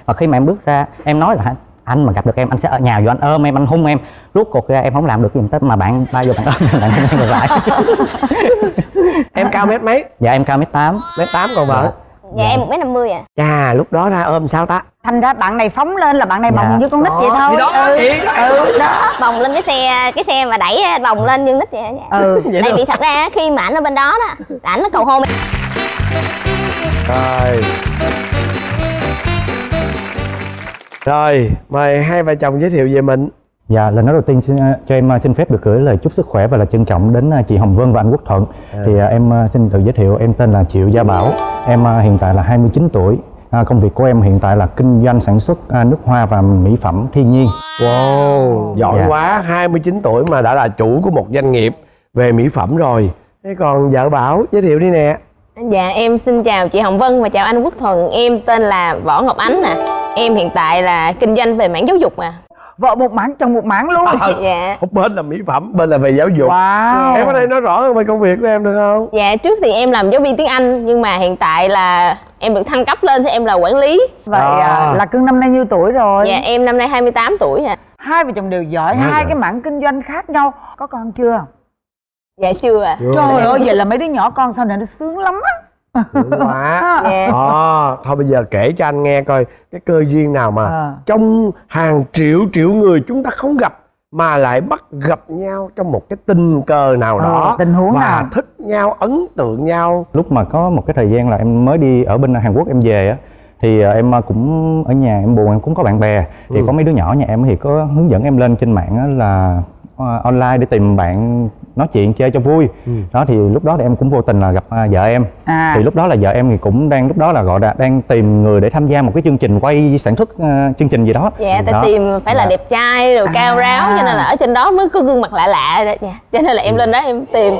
Và khi mà em bước ra em nói là anh mà gặp được em anh sẽ ở nhà vô anh ôm em, anh hung em. Rút cuộc ra em không làm được gì hết mà bạn bay vô bạn ôm bạn hung em ngược lại. Em cao mét mấy? Dạ em cao mét 8. Mét 8 còn vợ? Dạ em 1m50 à. Chà, lúc đó ra ôm sao ta? Thành ra bạn này phóng lên là bạn này bồng như con nít vậy thôi. Thì đó chị. Đó. Bồng lên cái xe mà đẩy bồng lên như nít vậy. Tại vì thật ra khi mà ảnh ở bên đó đó, ảnh nó cầu hôn em. Rồi, mời hai vợ chồng giới thiệu về mình. Dạ, lần nói đầu tiên cho em xin phép được gửi lời chúc sức khỏe và là trân trọng đến chị Hồng Vân và anh Quốc Thuận. Thì em xin tự giới thiệu, em tên là Triệu Gia Bảo. Em hiện tại là 29 tuổi. Công việc của em hiện tại là kinh doanh sản xuất nước hoa và mỹ phẩm thiên nhiên. Wow, giỏi quá, 29 tuổi mà đã là chủ của một doanh nghiệp về mỹ phẩm rồi. Thế còn vợ Bảo, giới thiệu đi nè. Dạ, em xin chào chị Hồng Vân và chào anh Quốc Thuận. Em tên là Võ Ngọc Ánh nè. Em hiện tại là kinh doanh về mảng giáo dục à. Vợ một mảng, chồng một mảng luôn. Dạ. Một bên là mỹ phẩm, bên là về giáo dục. Wow. Em ở đây nói rõ hơn về công việc của em được không? Dạ, trước thì em làm giáo viên tiếng Anh, nhưng mà hiện tại là em được thăng cấp lên thì em là quản lý. Vậy là cưng năm nay nhiêu tuổi rồi? Dạ, em năm nay 28 tuổi à. Hai vợ chồng đều giỏi, hai cái mảng kinh doanh khác nhau. Có con chưa? Dạ chưa à. Trời ơi, vậy là mấy đứa nhỏ con sau này nó sướng lắm á. Sướng quá. Thôi bây giờ kể cho anh nghe coi cái cơ duyên nào mà trong hàng triệu người chúng ta không gặp mà lại bắt gặp nhau trong một cái tình cờ nào đó, tình huống và nào thích nhau, ấn tượng nhau. Lúc mà có một cái thời gian là em mới đi ở bên Hàn Quốc em về á, thì em cũng ở nhà em buồn, em cũng có bạn bè. Thì có mấy đứa nhỏ nhà em thì có hướng dẫn em lên trên mạng á là online để tìm bạn nói chuyện chơi cho vui. Đó thì lúc đó thì em cũng vô tình là gặp vợ em. Thì lúc đó là vợ em thì cũng đang lúc đó là gọi là đang tìm người để tham gia một cái chương trình quay sản xuất chương trình gì đó. Dạ, tại tìm phải là đẹp trai rồi cao ráo, cho nên là ở trên đó mới có gương mặt lạ lạ đó. Dạ. Cho nên là em lên đó em tìm.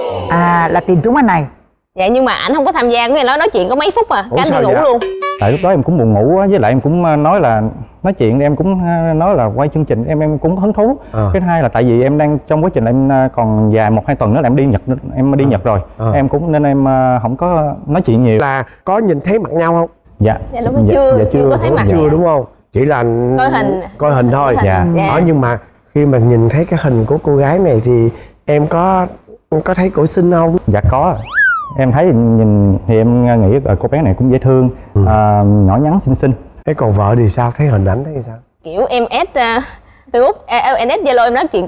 Là tìm trúng anh này. Dạ, nhưng mà ảnh không có tham gia, có nghĩa là nói chuyện có mấy phút à, cái anh đi ngủ luôn. Tại lúc đó em cũng buồn ngủ á, với lại em cũng nói là nói chuyện, em cũng nói là quay chương trình em cũng hứng thú. Cái thứ hai là tại vì em đang trong quá trình em còn dài 1-2 tuần nữa là em đi Nhật rồi. Em cũng nên em không có nói chuyện nhiều. Là có nhìn thấy mặt nhau không? Dạ. Dạ lúc đó chưa có thấy mặt. Chưa đúng không? Chỉ là coi hình thôi. Nhưng mà khi mà nhìn thấy cái hình của cô gái này thì em có thấy cổ xinh không? Dạ có. Em thấy nhìn thì em nghĩ cô bé này cũng dễ thương, nhỏ nhắn xinh xinh. Thế còn vợ thì sao? Thấy hình ảnh thấy sao? Kiểu em add Facebook, em add Zalo, em nói chuyện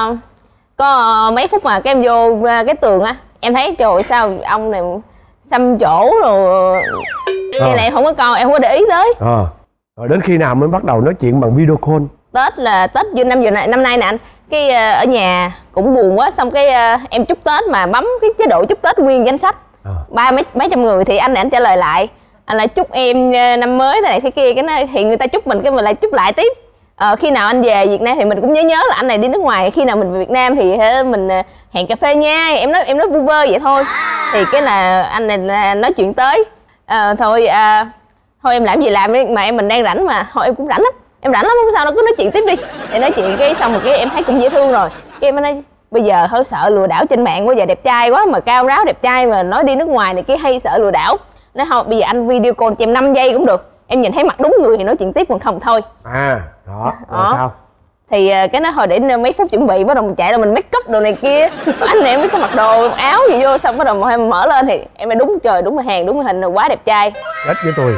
có mấy phút mà cái em vô cái tường á, em thấy trời sao ông này xăm chỗ rồi cái này không có coi, em không có để ý tới. Rồi đến khi nào mới bắt đầu nói chuyện bằng video call? Tết là Tết dương năm nay nè anh, cái ở nhà cũng buồn quá, xong cái em chúc Tết mà bấm cái chế độ chúc Tết nguyên danh sách mấy trăm người, thì anh này anh trả lời lại, anh lại chúc em năm mới thế này thế kia, cái này thì người ta chúc mình cái mình lại chúc lại tiếp. Khi nào anh về Việt Nam thì mình cũng nhớ là anh này đi nước ngoài, khi nào mình về Việt Nam thì mình hẹn cà phê nha, em nói vu vơ vậy thôi. Thì cái là anh này nói chuyện tới thôi em làm gì làm mà mình đang rảnh mà, thôi em cũng rảnh lắm, em rảnh lắm không sao đâu, cứ nói chuyện tiếp đi. Thì nói chuyện cái xong rồi cái em thấy cũng dễ thương rồi, cái em nói bây giờ hơi sợ lừa đảo trên mạng quá, giờ đẹp trai quá mà cao ráo đẹp trai mà nói đi nước ngoài này cái hay sợ lừa đảo. Nói thôi bây giờ anh video call cho em 5 giây cũng được, em nhìn thấy mặt đúng người thì nói chuyện tiếp, còn không thôi. Đó rồi sao? Thì cái nó hồi để mấy phút chuẩn bị, bắt đầu mình chạy ra mình make up đồ này kia, anh này em biết có mặc đồ áo gì vô, xong bắt đầu mở lên thì em nói đúng trời, đúng là hàng, đúng là hình, quá đẹp trai. Chết với tôi.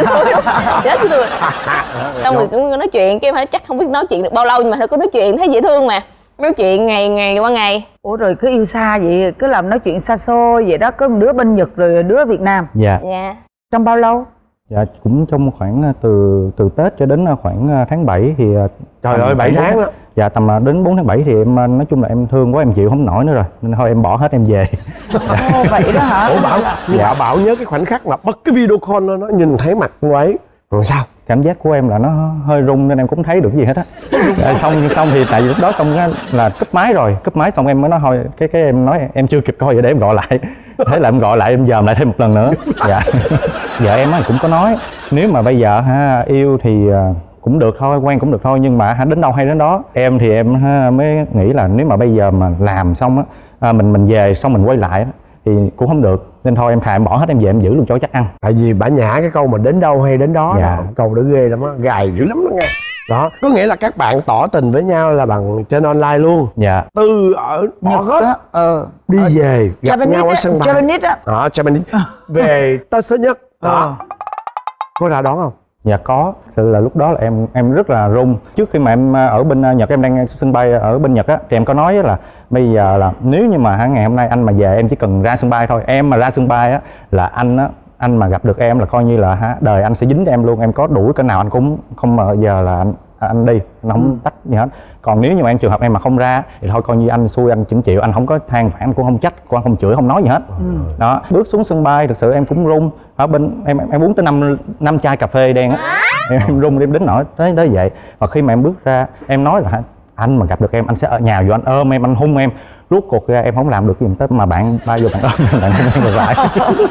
Chết với tôi. Xong rồi cũng nói chuyện, cái em chắc không biết nói chuyện được bao lâu, nhưng mà thôi có nói chuyện thấy dễ thương mà, nói chuyện ngày qua ngày. Ủa rồi cứ yêu xa vậy, cứ làm nói chuyện xa xôi vậy đó, có một đứa bên Nhật rồi đứa Việt Nam. Dạ. Trong bao lâu? Dạ cũng trong khoảng từ Tết cho đến khoảng tháng 7 thì trời ơi 7 tháng đó. Dạ tầm đến 4 tháng 7 thì em nói chung là em thương quá, em chịu không nổi nữa rồi nên thôi em bỏ hết em về. Vậy đó hả? Ủa Bảo nhớ cái khoảnh khắc mà bật cái video call nó nhìn thấy mặt cô ấy rồi sao? Cảm giác của em là nó hơi rung nên em cũng thấy được gì hết á. Xong thì tại vì lúc đó xong là cúp máy xong em mới nói thôi cái em nói em chưa kịp coi vậy để em gọi lại. Thế là em gọi lại, em dòm lại thêm một lần nữa. Dạ. Vợ em cũng có nói nếu mà bây giờ yêu thì cũng được thôi, quen cũng được thôi, nhưng mà đến đâu hay đến đó. Em thì em mới nghĩ là nếu mà bây giờ mà làm xong á, mình về xong mình quay lại thì cũng không được. nên thôi em thà em bỏ hết em về em giữ luôn chỗ chắc ăn. Tại vì bả nhả cái câu mà đến đâu hay đến đó Dạ. đó. Câu đó ghê lắm á, gài dữ lắm đó nghe. Đó, có nghĩa là các bạn tỏ tình với nhau là bằng trên online luôn. Dạ. Từ ở bỏ hết đi về gặp nhau ở sân bay. Japanese á. Japanese về Tân Sơn Nhất. Đó. Có ra đón không? Dạ có. Sự là lúc đó là em rất là run. Trước khi mà em ở bên Nhật, em đang sân bay ở bên Nhật á, thì em có nói là bây giờ là nếu như mà ngày hôm nay anh mà về, em chỉ cần ra sân bay thôi. Em mà ra sân bay á là anh mà gặp được em là coi như là đời anh sẽ dính cho em luôn. Em có đuổi cỡ nào anh cũng không bao giờ là anh đi, anh không tách gì hết. Còn nếu như mà em trường hợp em mà không ra thì thôi coi như anh xui, anh chịu chịu, anh không có than vãn, anh cũng không trách, cũng không chửi, không nói gì hết. Đó, bước xuống sân bay thực sự em cũng run. Ở bên em uống tới 5 chai cà phê đen á, em run em đến nỗi tới vậy. Và khi mà em bước ra em nói là anh mà gặp được em, anh sẽ ở nhà vô anh ôm em, anh hung em. Rút cuộc ra em không làm được gì tới mà bạn bay vô bạn ôm bạn hung em ngược lại.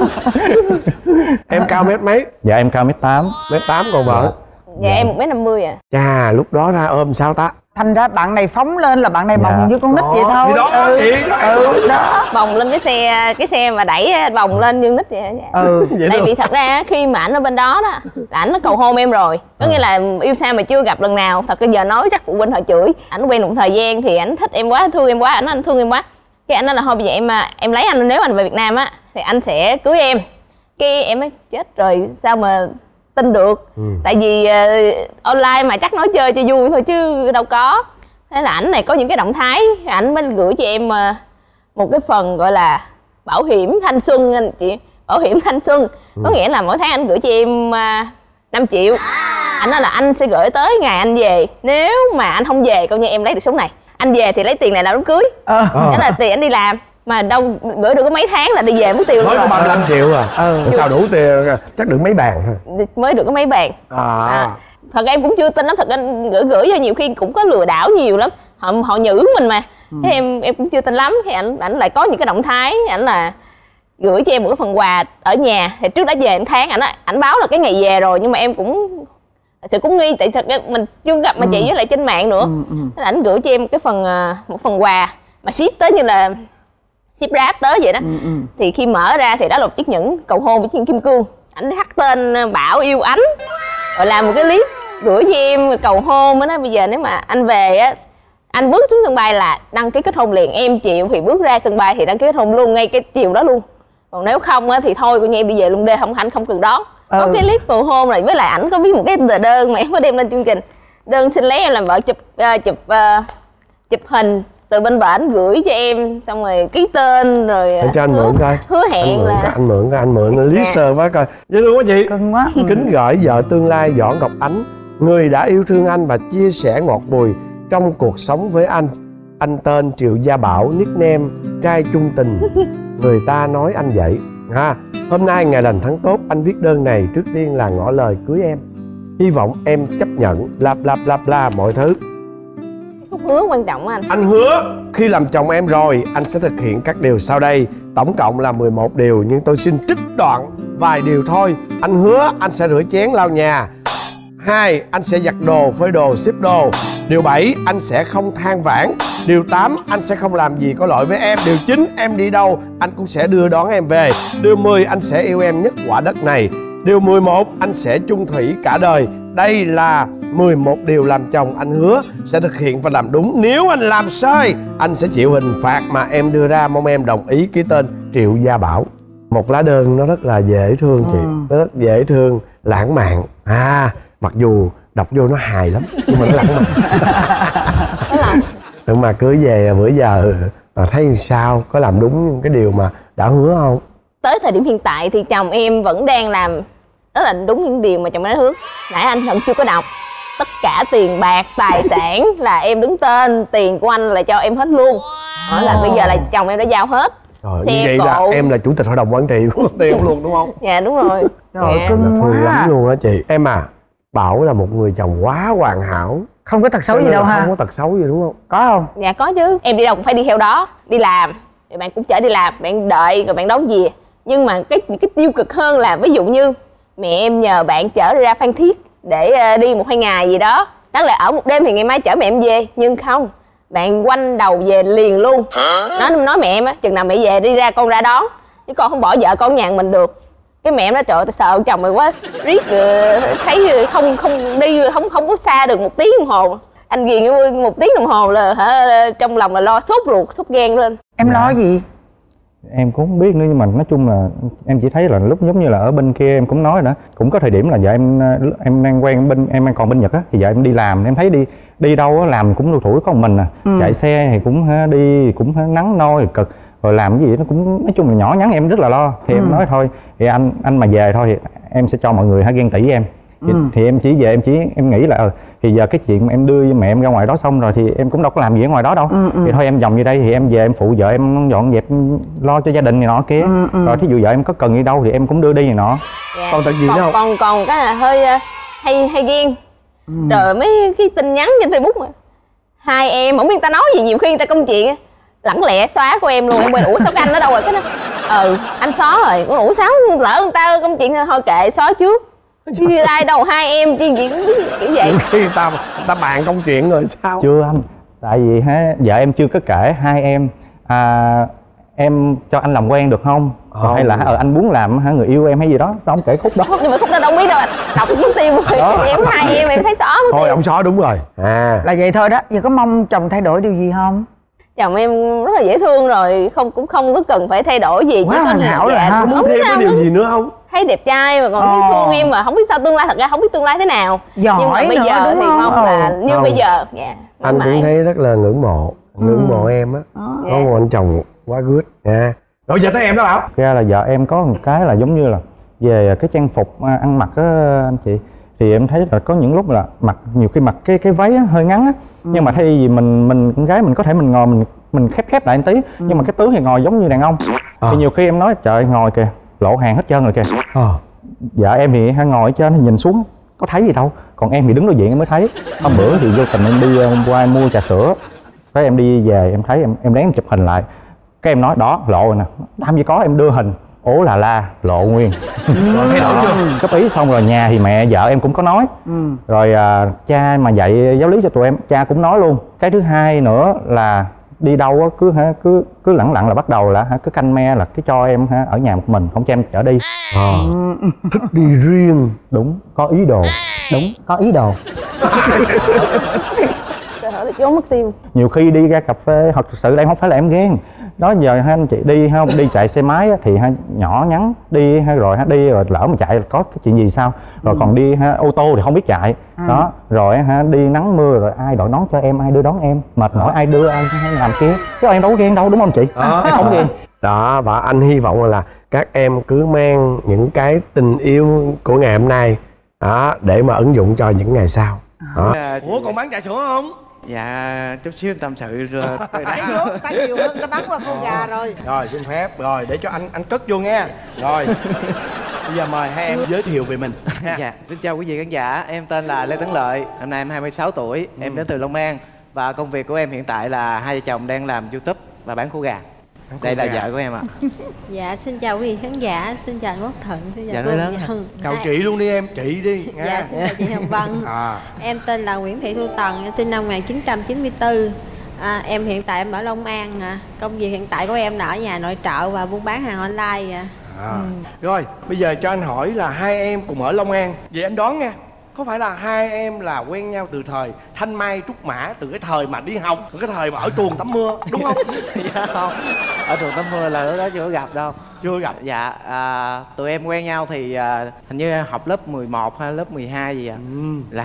Em cao mét mấy? Dạ em cao 1m8. 1m8 còn vợ? Dạ em 1m50 à. Chà, lúc đó ra ôm sao ta? Thành ra bạn này phóng lên là bạn này bồng như con nít vậy thôi. Thì đó, chị. Đó. Bồng lên cái xe mà đẩy bồng lên như nít vậy. Tại vì thật ra khi mà ảnh ở bên đó là ảnh nó cầu hôn em rồi. Có nghĩa là yêu xa mà chưa gặp lần nào. Thật bây giờ nói chắc phụ huynh họ chửi. Ảnh quen một thời gian thì ảnh thích em quá, thương em quá, anh thương em quá. Cái ảnh nói là thôi bây giờ em lấy anh, nếu anh về Việt Nam á thì anh sẽ cưới em. Cái em mới chết rồi, sao mà tin được. Tại vì online mà chắc nói chơi cho vui thôi chứ đâu có. Thế là ảnh này có những cái động thái, ảnh mới gửi cho em một cái phần gọi là bảo hiểm thanh xuân anh chị. Bảo hiểm thanh xuân có nghĩa là mỗi tháng anh gửi cho em 5 triệu. Anh nói là anh sẽ gửi tới ngày anh về. Nếu mà anh không về coi như em lấy được số này. Anh về thì lấy tiền này làm đám cưới. Đó là tiền anh đi làm. Mà đâu gửi được có mấy tháng là đi về mất tiêu luôn mới rồi. có 35 triệu à? Sao đủ tiền? Chắc được mấy bàn thôi. Mới được có mấy bàn. Thật ra em cũng chưa tin lắm. Thật anh gửi cho nhiều khi cũng có lừa đảo nhiều lắm. Họ nhử mình mà. Thế em cũng chưa tin lắm. Thì ảnh lại có những cái động thái. Ảnh là gửi cho em một cái phần quà ở nhà. Thì trước đó về tháng ảnh báo là cái ngày về rồi. Nhưng mà em cũng sự cũng nghi. Tại thật ra mình chưa gặp mà chị với lại trên mạng nữa. Thế là ảnh gửi cho em cái một phần quà mà ship tới như là ship ráp tới vậy đó. Thì khi mở ra thì đó là một chiếc nhẫn cầu hôn với chiếc nhẫn kim cương. Ảnh khắc tên Bảo yêu ánh, rồi làm một cái clip gửi cho em cầu hôn. Mới nói bây giờ nếu mà anh về á, anh bước xuống sân bay là đăng ký kết hôn liền. Em chịu thì bước ra sân bay thì đăng ký kết hôn luôn ngay cái chiều đó luôn. Còn nếu không á thì thôi coi như em đi về luôn đi, anh không cần đón. Có cái clip cầu hôn rồi, với lại ảnh có viết một cái tờ đơn mà em có đem lên chương trình. Đơn xin lấy em làm vợ, chụp hình từ bên bển gửi cho em, xong rồi ký tên rồi cho anh mượn coi. Hứa hẹn là anh mượn lý sơ quá coi. Dễ thương quá chị. Cưng quá. Kính gửi vợ tương lai Võ Ngọc Ánh, người đã yêu thương anh và chia sẻ ngọt bùi trong cuộc sống với anh. Anh tên Triệu Gia Bảo, nickname trai chung tình. Người ta nói anh vậy ha. Hôm nay ngày lành tháng tốt, anh viết đơn này trước tiên là ngỏ lời cưới em. Hy vọng em chấp nhận bla mọi thứ. Phúc hứa quan trọng anh. Anh hứa khi làm chồng em rồi, anh sẽ thực hiện các điều sau đây. Tổng cộng là 11 điều, nhưng tôi xin trích đoạn vài điều thôi. Anh hứa anh sẽ rửa chén lau nhà. 2. Anh sẽ giặt đồ, phơi đồ, ship đồ. Điều 7. Anh sẽ không than vãn. Điều 8. Anh sẽ không làm gì có lỗi với em. Điều 9. Em đi đâu anh cũng sẽ đưa đón em về. Điều 10. Anh sẽ yêu em nhất quả đất này. Điều 11. Anh sẽ chung thủy cả đời. Đây là 11 điều làm chồng anh hứa sẽ thực hiện và làm đúng. Nếu anh làm sai, anh sẽ chịu hình phạt mà em đưa ra. Mong em đồng ý. Ký tên Triệu Gia Bảo. Một lá đơn nó rất là dễ thương chị. Nó rất dễ thương, lãng mạn. Mặc dù đọc vô nó hài lắm nhưng mà nó lãng mạn. Nhưng mà cưới về bữa giờ thấy sao? Có làm đúng cái điều mà đã hứa không? Tới thời điểm hiện tại thì chồng em vẫn đang làm rất là đúng những điều mà chồng em đã hứa. Nãy anh vẫn chưa có đọc. Tất cả tiền bạc, tài sản là em đứng tên. Tiền của anh là cho em hết luôn. Đó là bây giờ là chồng em đã giao hết. Rồi, như vậy là em là chủ tịch hội đồng quản trị của tiền luôn đúng không? Dạ đúng rồi. Trời cưng thương quá lắm luôn á chị. Em à, Bảo là một người chồng quá hoàn hảo. Không có tật xấu gì đâu ha? Không có tật xấu gì đúng không? Có không? Dạ có chứ. Em đi đâu cũng phải đi theo đó. Đi làm rồi bạn cũng chở đi làm, bạn đợi rồi bạn đón về. Nhưng mà những cái tiêu cực hơn là ví dụ như mẹ em nhờ bạn chở ra Phan Thiết để đi 1-2 ngày gì đó. Đáng lẽ ở một đêm thì ngày mai chở mẹ em về. Nhưng không, bạn quanh đầu về liền luôn. Nói mẹ em á, chừng nào mẹ về đi ra con ra đón. chứ con không bỏ vợ con nhà mình được. Cái mẹ em nói trời ơi, tôi sợ chồng mày quá, riết thấy không đi không có xa được 1 tiếng đồng hồ. Anh ghiền 1 tiếng đồng hồ là trong lòng là lo sốt ruột sốt gan lên. Em lo gì? Em cũng không biết nữa, nhưng mà nói chung là em chỉ thấy là lúc giống như là ở bên kia em cũng nói nữa, cũng có thời điểm là vợ em đang quen bên em đang còn bên Nhật á, thì vợ em đi làm em thấy đi đâu á làm cũng lủi thủi có một mình chạy xe thì cũng đi cũng nắng nôi cực, rồi làm cái gì nó cũng nói chung là nhỏ nhắn, em rất là lo. Thì em nói thôi thì anh mà về thôi thì em sẽ cho mọi người ghen tị với em. Thì em chỉ về em nghĩ là thì giờ cái chuyện mà em đưa mẹ em ra ngoài đó xong rồi thì em cũng đâu có làm gì ở ngoài đó đâu. Thì thôi em vòng như đây thì em về em phụ vợ em dọn dẹp lo cho gia đình này nọ kia. Rồi thí dụ vợ em có cần đi đâu thì em cũng đưa đi này nọ. Còn tại gì đâu. Còn cái là hơi hay ghen. Rồi mấy cái tin nhắn trên Facebook mà. Hai em không biết người ta nói gì, nhiều khi người ta công chuyện lẳng lẹ xóa của em luôn. Em quên ủa sao cái anh ở đâu rồi, cái nó anh xóa rồi. Ủa sao lỡ người ta công chuyện thôi kệ xóa trước. Chứ ai đâu hai em chứ gì cũng kiểu vậy. Khi người ta bàn công chuyện rồi sao? Chưa anh, tại vì vợ em chưa có kể hai em em cho anh làm quen được không? Hay là anh muốn làm người yêu em hay gì đó, sao không kể khúc đó? Nhưng mà khúc đó đâu biết đâu anh, đọc mất tiêu rồi. Em hai em thấy xóa mất tiêu. Thôi ông xóa đúng rồi. Là vậy thôi đó. Giờ có mong chồng thay đổi điều gì không? Chồng em rất là dễ thương rồi, cũng không có cần phải thay đổi gì. Quá hoàn hảo rồi ha. Muốn thêm cái điều gì nữa không? Thấy đẹp trai mà còn thấy thương em mà không biết sao tương lai, thật ra không biết tương lai thế nào. Giỏi nhưng mà bây giờ nữa, thì đúng mong không? là như bây giờ. Anh cũng thấy rất là ngưỡng mộ em á. Có một anh chồng quá good nha. Rồi giờ tới em đó Bảo. Ra là vợ em có một cái là giống như là về cái trang phục ăn mặc á anh chị, thì em thấy là có những lúc là nhiều khi mặc cái váy á, hơi ngắn á, nhưng mà thay vì mình con gái mình có thể mình ngồi mình khép lại một tí, nhưng mà cái tướng thì ngồi giống như đàn ông. Thì nhiều khi em nói trời ngồi kìa lộ hàng hết trơn rồi kìa. Vợ em thì ngồi ở trên thì nhìn xuống có thấy gì đâu, còn em thì đứng đối diện em mới thấy. Hôm bữa thì vô tình em đi hôm qua em mua trà sữa, cái em đi về em thấy em lén chụp hình lại, cái em nói đó lộ rồi nè, làm gì có, em đưa hình ố la lộ nguyên. Thay đổi chưa? Cấp ý xong rồi nhà thì mẹ vợ em cũng có nói. Rồi cha mà dạy giáo lý cho tụi em, cha cũng nói luôn. Cái thứ hai nữa là đi đâu á cứ lẳng lặng là bắt đầu là cứ canh me là cứ cho em ở nhà một mình, không cho em chở đi. Thích đi riêng. Đúng, có ý đồ. Đúng, có ý đồ. Trốn mất tiêu. Nhiều khi đi ra cà phê, thật sự đây không phải là em ghen. Đó giờ hai anh chị đi không đi chạy xe máy thì nhỏ nhắn đi rồi lỡ mà chạy có cái chuyện gì sao, rồi còn đi ô tô thì không biết chạy đó, rồi đi nắng mưa rồi ai đội nón cho em, ai đưa đón em, mệt mỏi ai đưa ai làm kia, chứ em đâu có ghen đâu, đúng không chị? Em không ghen đó. Và anh hy vọng là các em cứ mang những cái tình yêu của ngày hôm nay đó để mà ứng dụng cho những ngày sau đó. Ủa còn bán trà sữa không? Dạ chút xíu em tâm sự rồi. Ta nhiều hơn, ta bắn qua con gà rồi. Rồi xin phép rồi để cho anh cất vô nghe. Rồi bây giờ mời hai em giới thiệu về mình. Dạ xin chào quý vị khán giả, em tên là Lê Tấn Lợi, năm nay em 26 tuổi, em đến từ Long An và công việc của em hiện tại là hai vợ chồng đang làm YouTube và bán khô gà. Đây là vợ của em ạ. Dạ xin chào quý vị khán giả, xin chào anh Quốc Thuận, xin chào cô Vân. Chào chị luôn đi em, chị đi nha. Dạ xin chào chị Hồng Vân. Em tên là Nguyễn Thị Thu Tần, em sinh năm 1994. Em hiện tại em ở Long An. Công việc hiện tại của em là ở nhà nội trợ và buôn bán hàng online. Rồi bây giờ cho anh hỏi là hai em cùng ở Long An, vậy anh đoán nha, có phải là hai em là quen nhau từ thời Thanh Mai Trúc Mã, từ cái thời mà đi học, từ cái thời mà ở chuồng tắm mưa, đúng không? Dạ không, ở chuồng tắm mưa là lúc đó chưa có gặp đâu. Chưa gặp. Dạ tụi em quen nhau thì hình như học lớp 11 hay lớp 12 gì ạ. Là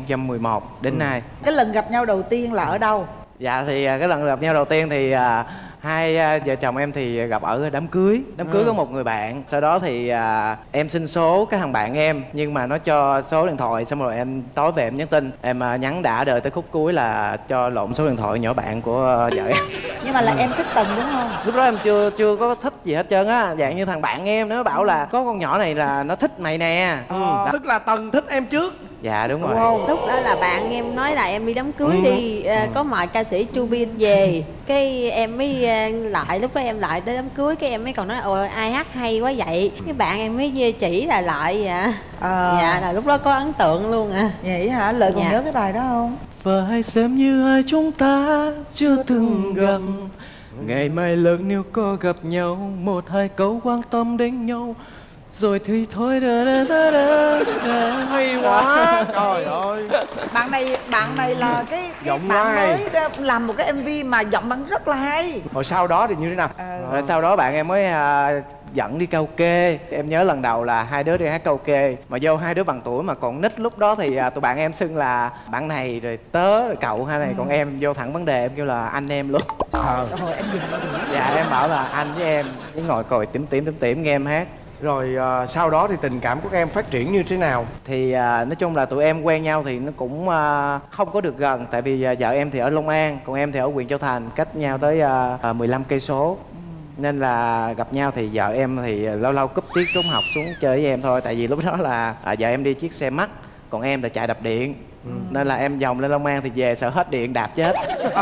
2011 đến nay. Cái lần gặp nhau đầu tiên là ở đâu? Dạ thì cái lần gặp nhau đầu tiên thì hai vợ chồng em thì gặp ở đám cưới của một người bạn. Sau đó thì em xin số cái thằng bạn em, nhưng mà nó cho số điện thoại, xong rồi em tối về em nhắn tin, em nhắn đã đời tới khúc cuối là cho lộn số điện thoại nhỏ bạn của vợ em. Nhưng mà là em thích Tần đúng không? Lúc đó em chưa có thích gì hết trơn á, dạng như thằng bạn em nó bảo là có con nhỏ này là nó thích mày nè. Tức là Tần thích em trước. Dạ đúng rồi. Không? Lúc đó là bạn em nói là em đi đám cưới đi, có mời ca sĩ Chu Bin về. Cái em mới lại, lúc đó em lại tới đám cưới, cái em mới còn nói ôi ai hát hay quá vậy. Cái bạn em mới chỉ là lại vậy. Dạ là lúc đó có ấn tượng luôn à. Vậy hả? Lợi còn nhớ cái bài đó không? Phải xem như hai chúng ta chưa từng gặp, Ngày mai lớn nếu có gặp nhau, một hai câu quan tâm đến nhau, rồi thì thôi hay quá. Trời ơi, bạn này là cái giọng bạn quá hay. mới làm một cái MV mà giọng bạn rất là hay. Rồi sau đó thì như thế nào? Rồi sau đó bạn em mới dẫn đi karaoke. Em nhớ lần đầu là hai đứa đi hát karaoke, mà vô hai đứa bằng tuổi mà còn nít lúc đó thì tụi bạn em xưng là bạn này rồi tớ rồi cậu hai này, còn em vô thẳng vấn đề em kêu là anh em luôn. Rồi em dừng lại. Dạ em bảo là anh với em, với ngồi còi tỉm nghe em hát. Rồi sau đó thì tình cảm của các em phát triển như thế nào? Thì nói chung là tụi em quen nhau thì nó cũng không có được gần, tại vì vợ em thì ở Long An, còn em thì ở huyện Châu Thành, cách nhau tới 15 cây số. Nên là gặp nhau thì vợ em thì lâu lâu cúp tiết trốn học xuống chơi với em thôi, tại vì lúc đó là vợ em đi chiếc xe mắc, còn em là chạy đạp điện. Nên là em vòng lên Long An thì về sợ hết điện đạp chết.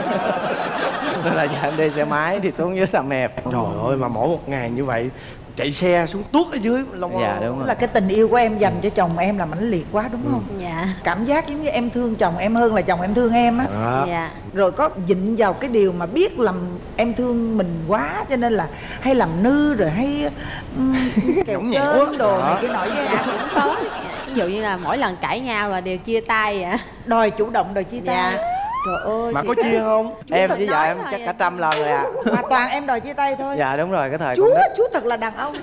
Nên là vợ em đi xe máy thì xuống dưới Sam Hẹp. Trời ơi, mà mỗi một ngày như vậy chạy xe xuống tuốt ở dưới Long An. Dạ đúng rồi. Là cái tình yêu của em dành cho chồng em là mãnh liệt quá đúng không? Dạ. Cảm giác giống như em thương chồng em hơn là chồng em thương em á. Dạ. Rồi có dịnh vào cái điều mà biết làm em thương mình quá cho nên là hay làm nư rồi hay kẹo trơn đồ này cái nổi với Dạ cũng có. Ví dụ như là mỗi lần cãi nhau là đều chia tay vậy. đòi chủ động đòi chia tay. Dạ. Trời ơi. Mà có chia không? Em với vợ nói em thôi chắc à. cả 100 lần rồi ạ. Mà toàn em đòi chia tay thôi. Dạ đúng rồi, cái thời Chúa con nít. Chúa thật là đàn ông.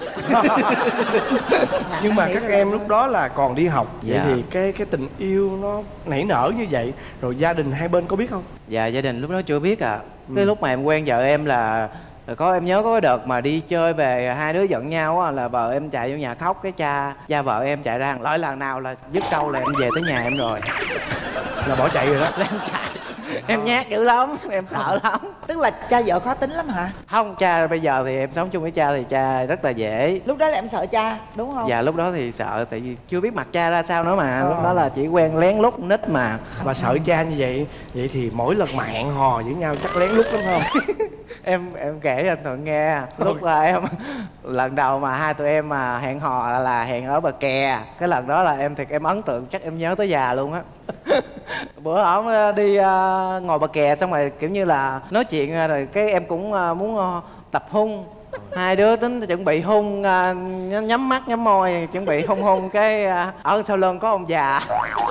Nhưng mà các em lúc đó là còn đi học. Vậy Dạ. thì cái tình yêu nó nảy nở như vậy, rồi gia đình hai bên có biết không? Dạ gia đình lúc đó chưa biết à. Cái lúc mà em quen vợ em là em nhớ có cái đợt mà đi chơi về hai đứa giận nhau á, là vợ em chạy vô nhà khóc, cái cha vợ em chạy ra lỡ lần nào là dứt câu là em về tới nhà em rồi. Là bỏ chạy rồi đó. Là em chạy. Em nhát dữ lắm, em sợ lắm. Tức là cha vợ khó tính lắm hả? Không, cha bây giờ thì em sống chung với cha thì cha rất là dễ. Lúc đó là em sợ cha đúng không? Dạ lúc đó thì sợ, tại vì chưa biết mặt cha ra sao nữa mà. Lúc đó là chỉ quen lén lút nít mà. Và sợ cha như vậy, vậy thì mỗi lần mà hẹn hò với nhau chắc lén lút lắm không? em kể cho anh Thuận nghe. Lúc là em lần đầu mà hai tụi em mà hẹn hò là hẹn ở bờ kè. Cái lần đó là em thiệt em ấn tượng, chắc em nhớ tới già luôn á. Bữa ổng đi ngồi bờ kè xong rồi kiểu như là nói chuyện rồi cái em cũng muốn tập hung. Hai đứa tính chuẩn bị hung, nhắm mắt nhắm môi chuẩn bị hung cái ở sau lưng có ông già.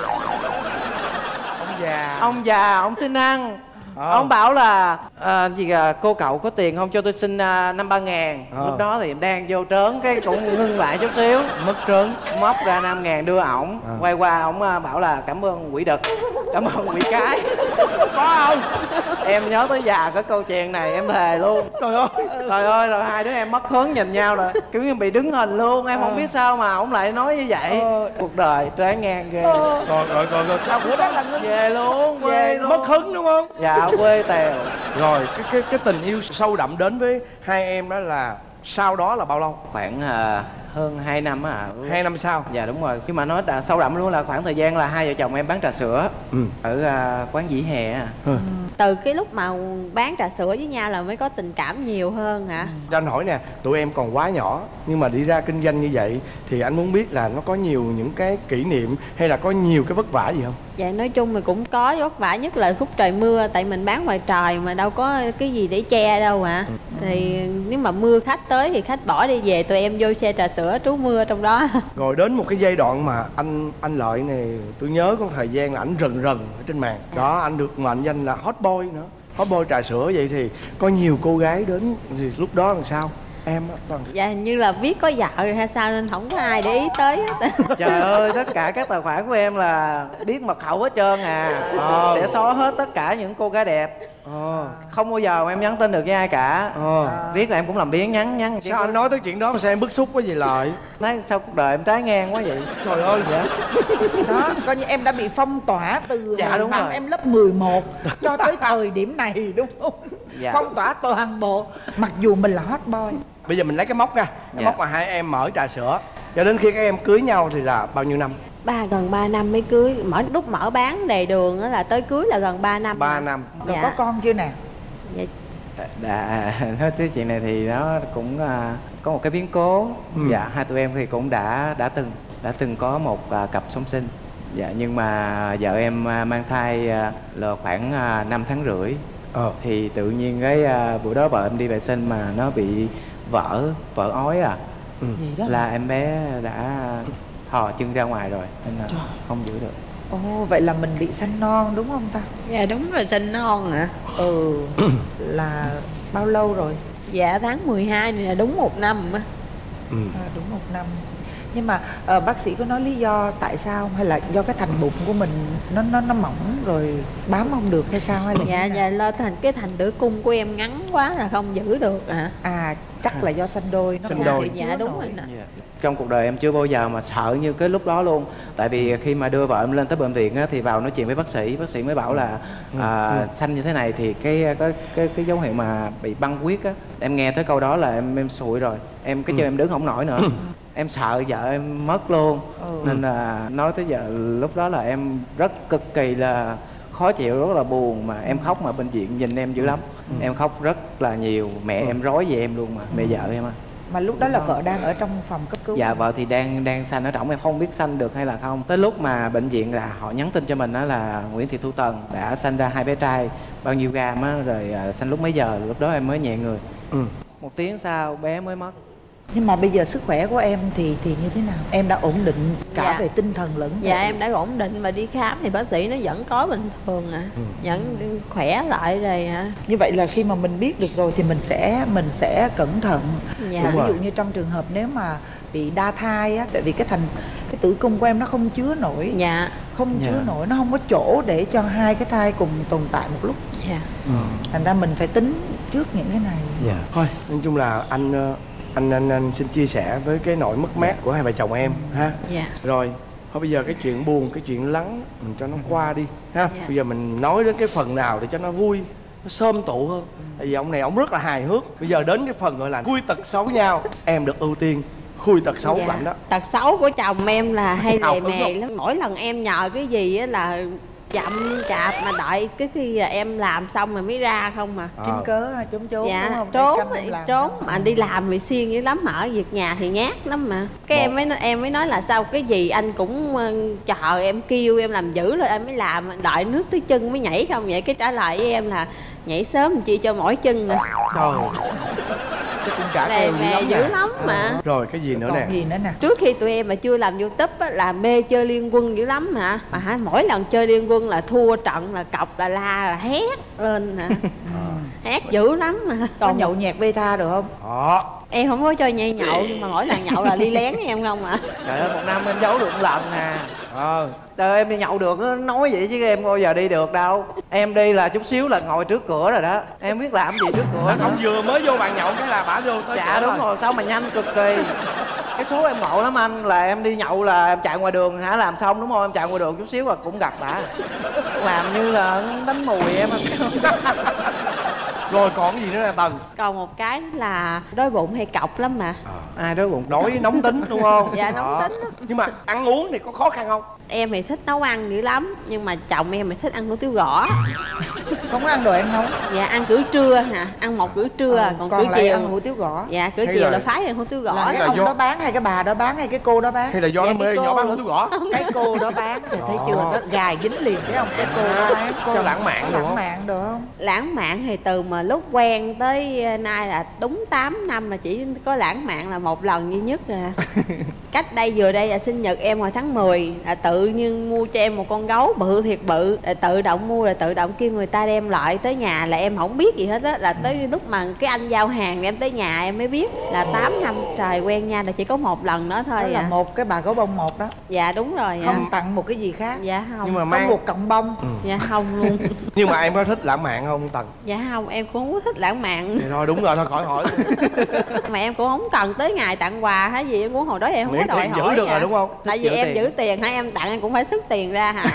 Ông già ông xin ăn. Ông bảo là cô cậu có tiền không, cho tôi xin 5-3 ngàn. Lúc đó thì em đang vô trớn cái cũng ngưng lại chút xíu, mất trớn, móc ra 5 ngàn đưa ổng. Quay qua ổng bảo là cảm ơn quỷ đực, cảm ơn quỷ cái. Có không? Em nhớ tới già cái câu chuyện này em thề luôn. Trời ơi rồi hai đứa em mất hứng nhìn nhau rồi kiểu như bị đứng hình luôn. Em không biết sao mà ổng lại nói như vậy. Cuộc đời trái ngang ghê. Rồi sao bữa đó là Về luôn, quê luôn. mất hứng đúng không? Dạ quê tèo. Rồi cái tình yêu sâu đậm đến với hai em đó là sau đó là bao lâu? Khoảng hơn 2 năm á. 2 năm sau. Dạ đúng rồi. Nhưng mà nói đã sâu đậm luôn là khoảng thời gian là hai vợ chồng em bán trà sữa ở quán Dĩ Hè á. Từ cái lúc mà bán trà sữa với nhau là mới có tình cảm nhiều hơn hả? Anh hỏi nè, tụi em còn quá nhỏ nhưng mà đi ra kinh doanh như vậy thì anh muốn biết là nó có nhiều những cái kỷ niệm hay là có nhiều cái vất vả gì không? Dạ nói chung thì cũng có vất vả, nhất là khúc trời mưa, tại mình bán ngoài trời mà đâu có cái gì để che đâu ạ. Thì nếu mà mưa khách tới thì khách bỏ đi về, tụi em vô xe trà sữa trú mưa trong đó. Rồi đến một cái giai đoạn mà anh Lợi này, tôi nhớ có thời gian là ảnh rần ở trên mạng đó, anh được mệnh danh là hot boy nữa, hot boy trà sữa. Vậy thì có nhiều cô gái đến thì lúc đó làm sao em á? Dạ hình như là biết có vợ rồi hay sao nên không có ai để ý tới hết. Trời ơi, tất cả các tài khoản của em là biết mật khẩu hết trơn à. Sẽ xóa hết tất cả những cô gái đẹp. Không bao giờ mà em nhắn tin được với ai cả. Riết là em cũng làm biếng nhắn. Sao anh nói tới chuyện đó mà sao em bức xúc quá gì Lợi? Thấy sao cuộc đời em trái ngang quá vậy. Trời ơi. Dạ. Đó, coi như em đã bị phong tỏa từ Dạ, đúng năm rồi. em lớp 11 cho tới thời điểm này đúng không? Dạ. Phong tỏa toàn bộ, mặc dù mình là hot boy. Bây giờ mình lấy cái mốc nha, cái mốc mà hai em mở trà sữa cho đến khi các em cưới nhau thì là bao nhiêu năm? Gần 3 năm mới cưới. Lúc mở bán đề đường đó là tới cưới là gần 3 năm. 3 năm. Rồi Dạ. có con chưa nè? Dạ. Nói tới chuyện này thì nó cũng có một cái biến cố. Dạ, hai tụi em thì cũng đã từng có một cặp song sinh. Dạ, nhưng mà vợ em mang thai là khoảng 5 tháng rưỡi Thì tự nhiên cái bữa đó vợ em đi vệ sinh mà nó bị vỡ ói Gì đó là em bé đã thò chân ra ngoài rồi nên là không giữ được. Ồ, vậy là mình bị sanh non đúng không ta? Dạ đúng rồi, sinh non hả? Là bao lâu rồi? Dạ tháng 12 này là đúng 1 năm á. Đúng 1 năm. Nhưng mà bác sĩ có nói lý do tại sao không? Hay là do cái thành bụng của mình nó mỏng rồi bám không được hay sao? Hay là Dạ lo cái thành tử cung của em ngắn quá là không giữ được ạ. Chắc là do sanh đôi. Sanh đôi. Dạ đúng rồi nè. Trong cuộc đời em chưa bao giờ mà sợ như cái lúc đó luôn. Tại vì khi mà đưa vợ em lên tới bệnh viện á, thì vào nói chuyện với bác sĩ mới bảo là sanh như thế này thì cái dấu hiệu mà bị băng huyết á. Em nghe tới câu đó là em sụi rồi. Cái chân em đứng không nổi nữa. Em sợ vợ em mất luôn. Nên là nói tới giờ lúc đó là em rất cực kỳ là khó chịu, rất là buồn, mà em khóc mà bệnh viện nhìn em dữ lắm. Em khóc rất là nhiều, mẹ em rối về em luôn, mà mẹ vợ em á. Mà lúc đó là vợ đang ở trong phòng cấp cứu. Dạ vợ thì đang sanh ở trong, em không biết sanh được hay là không. Tới lúc mà bệnh viện là họ nhắn tin cho mình đó là Nguyễn Thị Thu Tần đã sanh ra 2 bé trai bao nhiêu gam á, rồi sanh lúc mấy giờ, lúc đó em mới nhẹ người. 1 tiếng sau bé mới mất. Nhưng mà bây giờ sức khỏe của em thì như thế nào? Em đã ổn định cả về tinh thần lẫn Dạ em đã ổn định, mà đi khám thì bác sĩ nó vẫn có bình thường vẫn khỏe lại rồi Như vậy là khi mà mình biết được rồi thì mình sẽ cẩn thận. Ví dụ như trong trường hợp nếu mà bị đa thai á, tại vì cái tử cung của em nó không chứa nổi. Chứa nổi, nó không có chỗ để cho 2 cái thai cùng tồn tại một lúc. Thành ra mình phải tính trước những cái này. Thôi, nói chung là anh xin chia sẻ với cái nỗi mất mát của hai vợ chồng em ha. Rồi, thôi bây giờ cái chuyện buồn, cái chuyện lắng mình cho nó qua đi ha. Bây giờ mình nói đến cái phần nào để cho nó vui, nó xôm tụ hơn. Tại vì ông này ông rất là hài hước. Bây giờ đến cái phần gọi là khui tật xấu nhau. Em được ưu tiên khui tật xấu của anh đó. Tật xấu của chồng em là hay lề mề lắm. Mỗi lần em nhờ cái gì á là chậm chạp, mà đợi cái khi là em làm xong rồi mới ra không mà. Kiếm cớ trốn đúng không? Trốn mà đi làm thì siêng dữ lắm, mà ở việc nhà thì nhát lắm mà. Cái em mới nói là sao cái gì anh cũng chờ em kêu em làm dữ rồi em mới làm, đợi nước tới chân mới nhảy không vậy. Cái trả lời với em là nhảy sớm chi cho mỏi chân nè. Trời, lề mề dữ lắm mà. Rồi cái gì nữa nè? Gì nữa nè? Trước khi tụi em mà chưa làm YouTube á, là mê chơi Liên Quân dữ lắm hả. Mà mỗi lần chơi Liên Quân là thua trận là cọc là la là hét lên hả. Hét dữ lắm mà. Có nhậu nhẹt beta được không? Em không có cho nhảy nhậu, nhưng mà mỗi lần nhậu là đi lén em không ạ. Trời ơi, 1 năm em giấu được 1 lần nè. Trời, em đi nhậu được, nó nói vậy chứ em bao giờ đi được đâu. Em đi là chút xíu là ngồi trước cửa rồi đó. Em biết làm gì trước cửa. Ông vừa mới vô bàn nhậu cái là bả vô tới. Dạ đúng rồi, sao mà nhanh cực kỳ. Cái số em ngộ lắm anh, là em đi nhậu là em chạy ngoài đường hả, làm xong đúng không, em chạy ngoài đường chút xíu là cũng gặp bả. Làm như là đánh mùi em. Rồi còn cái gì nữa nè Tần? Còn một cái là đói bụng hay cọc lắm mà. Ai đói bụng? Đói nóng tính đúng không? Dạ nóng tính. Nhưng mà ăn uống thì có khó khăn không? Em thì thích nấu ăn dữ lắm, nhưng mà chồng em thì thích ăn hủ tiếu gõ. Không có ăn đồ em nấu. Dạ ăn cử trưa nè, ăn một cử trưa, còn cử chiều ăn hủ tiếu gõ. Dạ cử chiều là phái ăn hủ tiếu gõ. Là cái ông đó bán hay cái bà đó bán hay cái cô đó bán? Hay là do nó mê nhỏ bán hủ tiếu gõ? Cái cô đó bán thì thấy chưa, nó gài dính liền cái ông, cái cô đó bán. Cho lãng mạn được không? Lãng mạn được không? Lãng mạn thì từ mà lúc quen tới nay là đúng 8 năm là chỉ có lãng mạn là 1 lần duy nhất à. Cách đây vừa đây là sinh nhật em hồi tháng 10, là tự nhiên mua cho em một con gấu bự thiệt bự, là tự động mua, là tự động kêu người ta đem lại tới nhà, là em không biết gì hết á. Là tới lúc mà cái anh giao hàng em tới nhà em mới biết là 8 năm trời quen nha, là chỉ có 1 lần đó thôi. Đó là một cái bà gấu bông một đó. Dạ đúng rồi. Không tặng một cái gì khác. Dạ không. Nhưng mà không một cọng bông. Dạ không luôn. Nhưng mà em có thích lãng mạn không Tần? Dạ không, em cũng không có thích lãng mạn. Thì thôi đúng rồi, thôi khỏi hỏi. Mà em cũng không cần tới ngày tặng quà hay gì, em cũng hồi đó em không có đòi hỏi. Giữ được rồi đúng không? Tại vì em giữ tiền hả, em tặng em cũng phải xuất tiền ra hả.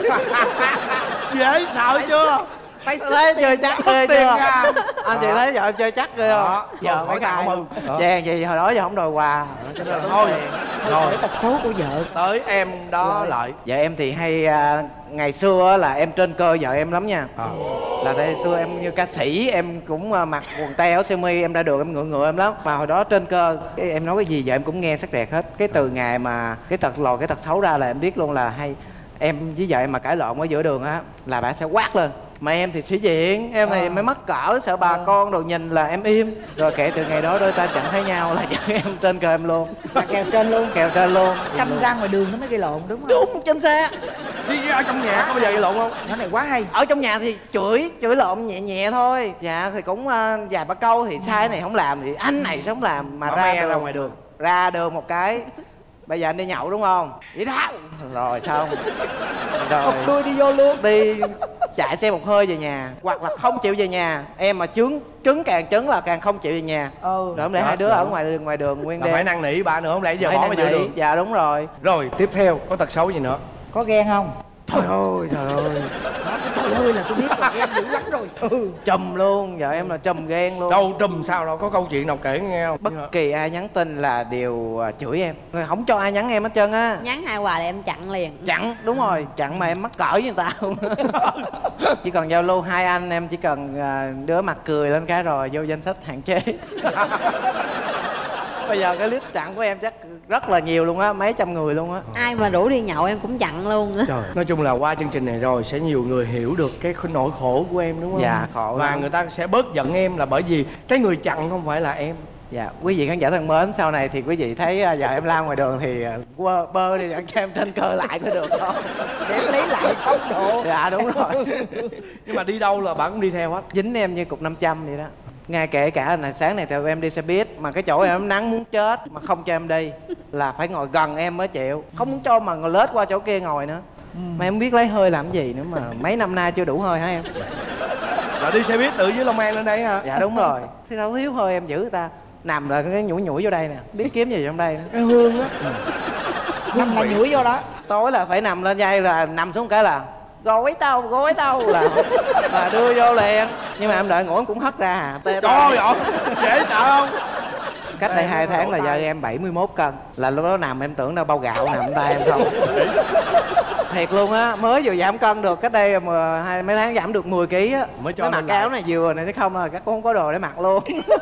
Dễ sợ chưa? Phải thấy chơi chắc ghê chưa? Anh chị thấy vợ em chơi chắc ghê không? Giờ mấy cái vàng gì hồi đó giờ không đòi quà. Thôi Rồi tật xấu của vợ. tới em đó lại. Vợ em thì hay ngày xưa là em trên cơ vợ em lắm nha. Là tại xưa em như ca sĩ, em cũng mặc quần tây áo sơ mi, em ra đường em ngựa em lắm. Mà hồi đó trên cơ em nói cái gì vợ em cũng nghe sắc rẹt hết. Cái từ ngày mà cái tật xấu ra là em biết luôn là hay. Em với vợ em mà cãi lộn ở giữa đường á là bà sẽ quát lên. Mà em thì sĩ diện, em thì mới mắc cỡ, sợ bà con đồ nhìn là em im. Rồi kể từ ngày đó đôi ta chẳng thấy nhau là dẫn em trên cờ em luôn. Là kèo trên luôn. Kèo trên luôn. Căm ra ngoài đường nó mới gây lộn đúng không? Đúng, chính xác. Chứ ở trong nhà có bao giờ gây lộn không? Nó này quá hay. Ở trong nhà thì chửi lộn nhẹ nhẹ thôi. Dạ thì cũng vài ba câu thì sai này không làm thì anh này không làm. Mà ra ngoài đường. Ra đường một cái. Bây giờ anh đi nhậu đúng không? Đi đâu? Rồi xong. Rồi Cục đuôi đi vô luôn. Đi chạy xe một hơi về nhà. Hoặc là không chịu về nhà. Em mà trứng càng trứng là càng không chịu về nhà. Rồi không để hai đứa ở ngoài đường nguyên đêm. Phải năn nỉ bà nữa, không lẽ giờ bỏ mà vô đường. Dạ đúng rồi. Rồi tiếp theo có tật xấu gì nữa? Có ghen không? Trời ơi. Trời ơi là tôi biết là ghen dữ lắm rồi. Trùm luôn, vợ em là trùm ghen luôn. Đâu trùm sao đâu, có câu chuyện nào kể nghe không? Bất kỳ ai nhắn tin là đều chửi em. Không cho ai nhắn em hết trơn á. Nhắn hai quà là em chặn liền. Chặn, đúng rồi, chặn mà em mắc cỡ với người ta không. Chỉ còn giao lưu hai anh em chỉ cần đứa mặt cười lên cái rồi vô danh sách hạn chế. Bây giờ cái list chặn của em chắc rất là nhiều luôn á, mấy trăm người luôn á. Ai mà rủ đi nhậu em cũng chặn luôn á. Trời, nói chung là qua chương trình này rồi sẽ nhiều người hiểu được cái nỗi khổ của em đúng không? Dạ, khổ và lắm. người ta sẽ bớt giận em là bởi vì cái người chặn không phải là em. Dạ, quý vị khán giả thân mến, sau này thì quý vị thấy giờ em la ngoài đường thì bơ đi cho em trên cơ lại có được không? Để lấy lại tốc độ. Dạ đúng rồi. Nhưng mà đi đâu là bạn cũng đi theo hết. Dính em như cục 500 vậy đó. Ngay kể cả là sáng này theo em đi xe buýt mà cái chỗ em nắng muốn chết mà không cho em đi là phải ngồi gần em mới chịu, không muốn cho mà ngồi lết qua chỗ kia ngồi nữa. Mà em biết lấy hơi làm gì nữa mà mấy năm nay chưa đủ hơi hả em? Rồi đi xe buýt tự dưới Long An lên đây hả? Dạ đúng rồi. Thế sao thiếu hơi em giữ người ta nằm là cái nhủi vô đây nè, biết kiếm gì trong đây nữa. Cái hương á. Nằm là nhủi vô đó. Tối là phải nằm lên dây là nằm xuống cái là gối tao là đưa vô liền. Nhưng mà em đợi ngủ em cũng hất ra à. Trời ơi, dễ sợ không? Cách đây 2 tháng là vợ em 71 cân. Là lúc đó nằm em tưởng đâu bao gạo nằm tay em không. Thiệt luôn á, mới vừa giảm cân được, cách đây mà mấy tháng giảm được 10 kg á. Mới cho mặc cái áo này vừa này, thế không là các con không có đồ để mặc luôn.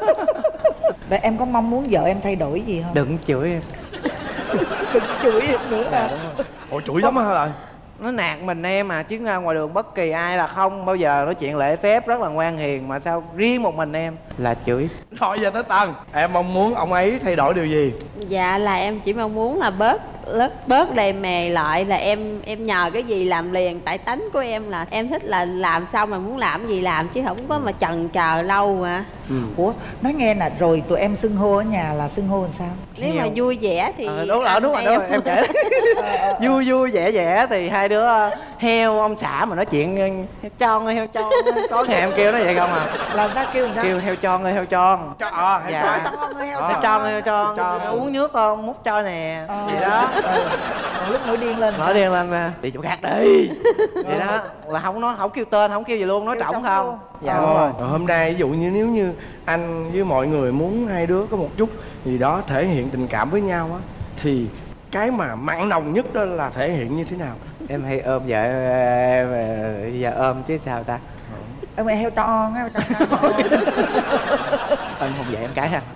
Rồi em có mong muốn vợ em thay đổi gì không? Đừng chửi em. Đừng chửi em nữa à. Ủa chửi lắm hả rồi? Nó nạt mình em mà, chứ ra ngoài đường bất kỳ ai là không bao giờ nói chuyện lễ phép, rất là ngoan hiền, mà sao riêng một mình em là chửi. Rồi giờ tới Tân, em mong muốn ông ấy thay đổi điều gì? Dạ là em chỉ mong muốn là bớt đầy mề lại, là em nhờ cái gì làm liền. Tại tánh của em là em thích là làm xong mà muốn làm gì làm, chứ không có mà chần chờ lâu mà. Ủa nói nghe nè, rồi tụi em xưng hô ở nhà là xưng hô làm sao? Nếu mà vui vẻ thì đúng rồi em kể. Vui vẻ thì hai đứa heo ông xã mà nói chuyện heo tròn ơi heo tròn. Có ngày em kêu nó vậy không à? Là sao kêu sao? Kêu heo tròn ơi heo tròn. Dạ. Heo tròn ơi heo tròn. Uống nước không? Múc cho nè. Vậy đó. Còn lúc nổi điên lên. Nổi điên lên đi chỗ khác đi. Vậy đó. Là không nói, không kêu tên, không kêu gì luôn, nói trỏng không. Dạ đúng rồi. Hôm nay ví dụ như nếu như anh với mọi người muốn hai đứa có một chút gì đó thể hiện tình cảm với nhau á, thì cái mà mặn nồng nhất đó là thể hiện như thế nào? Em hay ôm vợ em, giờ ôm chứ sao ta? Em heo tròn á. Anh không vậy em cái ha.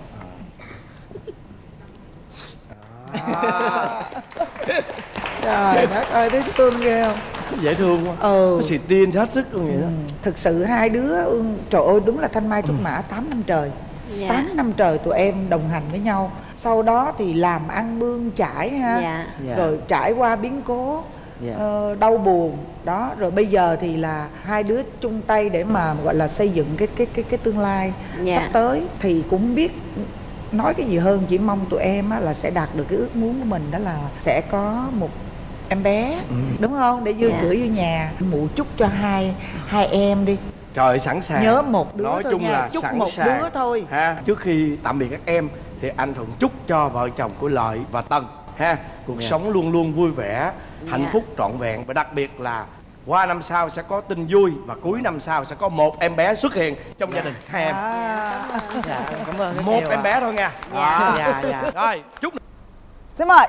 Trời đất ơi, thấy thương ghê không? Dễ thương quá. Nó xì tin hết sức luôn vậy đó. Thực sự hai đứa trời ơi đúng là thanh mai trúc mã 8 năm trời. 8 năm trời tụi em đồng hành với nhau. Sau đó thì làm ăn bươn chải ha. Rồi trải qua biến cố, đau buồn đó, rồi bây giờ thì là hai đứa chung tay để mà gọi là xây dựng cái tương lai sắp tới. Thì cũng biết nói cái gì hơn, chỉ mong tụi em á, là sẽ đạt được cái ước muốn của mình, đó là sẽ có một em bé, đúng không, để vừa cưỡi vô nhà. Mụ chúc cho hai em đi. Trời sẵn sàng. Nhớ một đứa nói thôi chung nha, là chúc sẵn một sàng. đứa thôi ha. Trước khi tạm biệt các em thì anh Thuận chúc cho vợ chồng của Lợi và Tân ha cuộc sống luôn luôn vui vẻ, hạnh phúc trọn vẹn, và đặc biệt là qua năm sau sẽ có tin vui và cuối năm sau sẽ có một em bé xuất hiện trong gia đình hai em. Dạ, cảm ơn. Một em bé thôi nha. Dạ. Rồi chúc. Xin mời.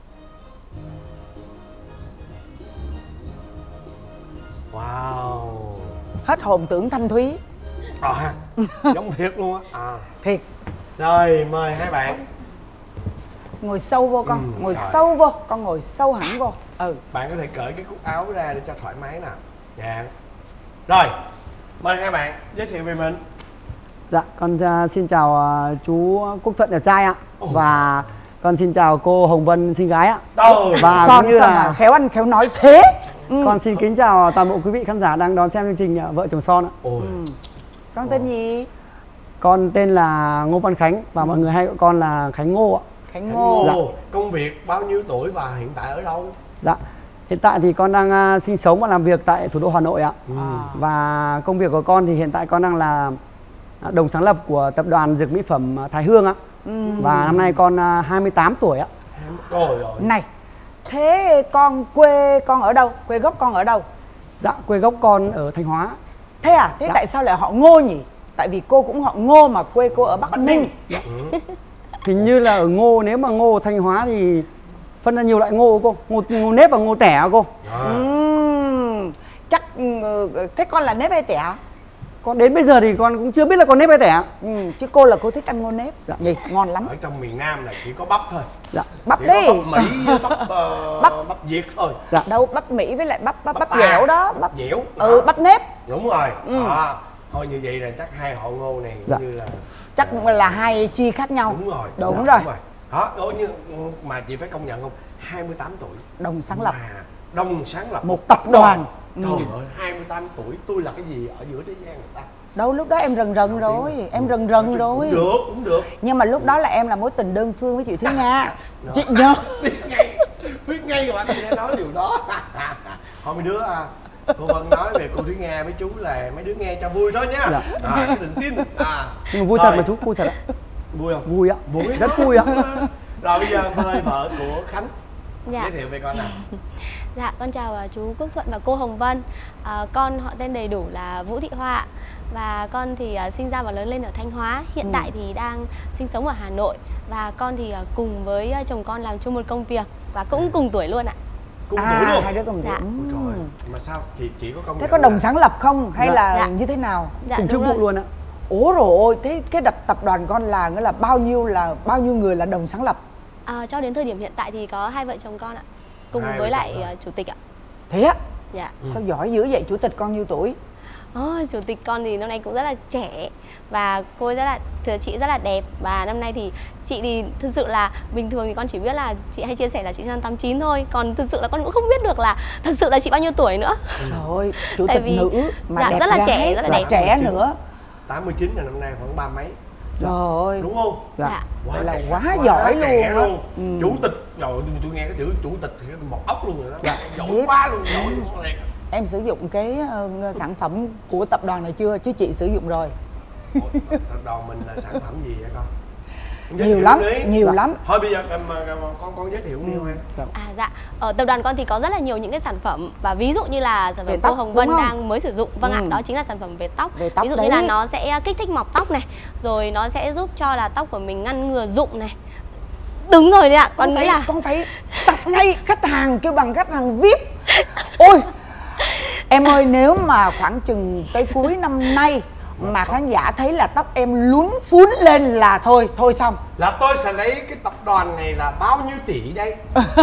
Wow. Hết hồn tưởng Thanh Thúy. Giống thiệt luôn á. Thiệt. Rồi mời hai bạn. Ngồi sâu vô con, ngồi sâu vô, con ngồi sâu hẳn vô. Bạn có thể cởi cái cúc áo ra để cho thoải mái nè. Dạ. Rồi, mời hai bạn giới thiệu về mình. Dạ, con xin chào chú Quốc Thuận đẹp trai ạ. Và con xin chào cô Hồng Vân xinh gái ạ. Và con sao mà khéo ăn khéo nói thế. Con xin kính chào toàn bộ quý vị khán giả đang đón xem chương trình Vợ Chồng Son ạ. Con tên gì? Con tên là Ngô Văn Khánh và mọi người hay gọi con là Khánh Ngô ạ. Khánh Ngô. Dạ. Công việc bao nhiêu tuổi và hiện tại ở đâu? Dạ, hiện tại thì con đang sinh sống và làm việc tại thủ đô Hà Nội ạ. Và công việc của con thì hiện tại con đang là đồng sáng lập của tập đoàn dược mỹ phẩm Thái Hương ạ. Và năm nay con 28 tuổi ạ. Rồi. Này, thế quê con ở đâu? Quê gốc con ở đâu? Dạ, quê gốc con ở Thanh Hóa. Thế à? Thế tại sao lại họ Ngô nhỉ? Tại vì cô cũng họ Ngô mà quê cô ở Bắc Ninh. Hình như là ở Ngô, nếu mà Ngô Thanh Hóa thì phân ra nhiều loại ngô cô. Ngô nếp và ngô tẻ cô. Chắc thế con là nếp hay tẻ? Con đến bây giờ thì con cũng chưa biết là con nếp hay tẻ. Chứ cô là cô thích ăn ngô nếp. Dạ. Nhỉ, ngon lắm. Ở trong miền Nam là chỉ có bắp thôi. Dạ. Bắp chỉ đi. có bắp Mỹ với bắp Việt thôi. Dạ. Đâu, bắp Mỹ với lại bắp dẻo đó. Bắp dẻo. Bắp nếp. Đúng rồi. Thôi như vậy là chắc hai họ Ngô này như là chắc là hai chi khác nhau. Đúng rồi. Đúng rồi. Đó, như mà chị phải công nhận không? 28 tuổi. Đồng sáng lập. Đồng sáng lập một tập đoàn. Trời ơi, 28 tuổi tôi là cái gì ở giữa thế gian người ta? Đâu, lúc đó em rần rồi. Em rần rồi. Cũng được. Nhưng mà lúc đó là em là mối tình đơn phương với chị Thúy Nga. Chị nhớ. Biết ngay mà anh nghe nói điều đó. Thôi mấy đứa cô Vân nói về cô Thúy Nga với chú là mấy đứa nghe cho vui thôi nhá. Đừng tin. Nhưng mà vui thật mà chú, vui thật ạ. Vui không? Vui ạ. Vui. Rất vui ạ. Rồi bây giờ mời vợ của Khánh giới thiệu về con nào. Dạ, con chào chú Quốc Thuận và cô Hồng Vân. Con họ tên đầy đủ là Vũ Thị Hoa. Và con thì sinh ra và lớn lên ở Thanh Hóa. Hiện tại thì đang sinh sống ở Hà Nội. Và con thì cùng với chồng con làm chung một công việc. Và cũng cùng tuổi luôn ạ. Cùng tuổi luôn? Hai đứa cùng tuổi. Trời, mà sao chị có công thế có đồng sáng lập không? Hay là như thế nào? Dạ, cùng chức vụ luôn ạ. Ủa rồi, thế cái tập đoàn con là nghĩa là bao nhiêu người là đồng sáng lập? Cho đến thời điểm hiện tại thì có 2 vợ chồng con ạ. Cùng với lại chủ tịch ạ. Thế á? Dạ. Sao giỏi dữ vậy? Chủ tịch con nhiêu tuổi? Chủ tịch con thì năm nay cũng rất là trẻ. Và cô ấy chị rất là đẹp. Và năm nay thì chị thì thực sự là bình thường thì con chỉ biết là chị hay chia sẻ là chị sinh năm 89 thôi. Còn thực sự là con cũng không biết được là thật sự là chị bao nhiêu tuổi nữa. Trời ơi, chủ tịch nữ mà đẹp rất là trẻ, rất là đẹp. Trẻ nữa. 89 là năm nay khoảng 30 mấy. Trời ơi. Đúng không? Dạ. Quá giỏi luôn. Chủ tịch, rồi tôi nghe cái chữ chủ tịch thì một óc luôn rồi đó. Giỏi quá luôn, giỏi luôn. Em sử dụng cái sản phẩm của tập đoàn này chưa? Chứ chị sử dụng rồi. Tập đoàn mình là sản phẩm gì vậy con? Nhiều lắm. Thôi bây giờ con giới thiệu đi Hoa. Dạ. Ở tập đoàn con thì có rất là nhiều những cái sản phẩm. Và ví dụ như là sản phẩm cô Hồng Vân đang mới sử dụng. Vâng ạ, đó chính là sản phẩm về tóc. Ví dụ như là nó sẽ kích thích mọc tóc này. Rồi nó sẽ giúp cho là tóc của mình ngăn ngừa rụng này. Đúng rồi đấy ạ. Con phải tặng ngay khách hàng, kêu bằng khách hàng VIP. Ôi em ơi, nếu mà khoảng chừng tới cuối năm nay mà khán giả thấy là tóc em lún phún lên là thôi xong. Là tôi sẽ lấy cái tập đoàn này là bao nhiêu tỷ đây?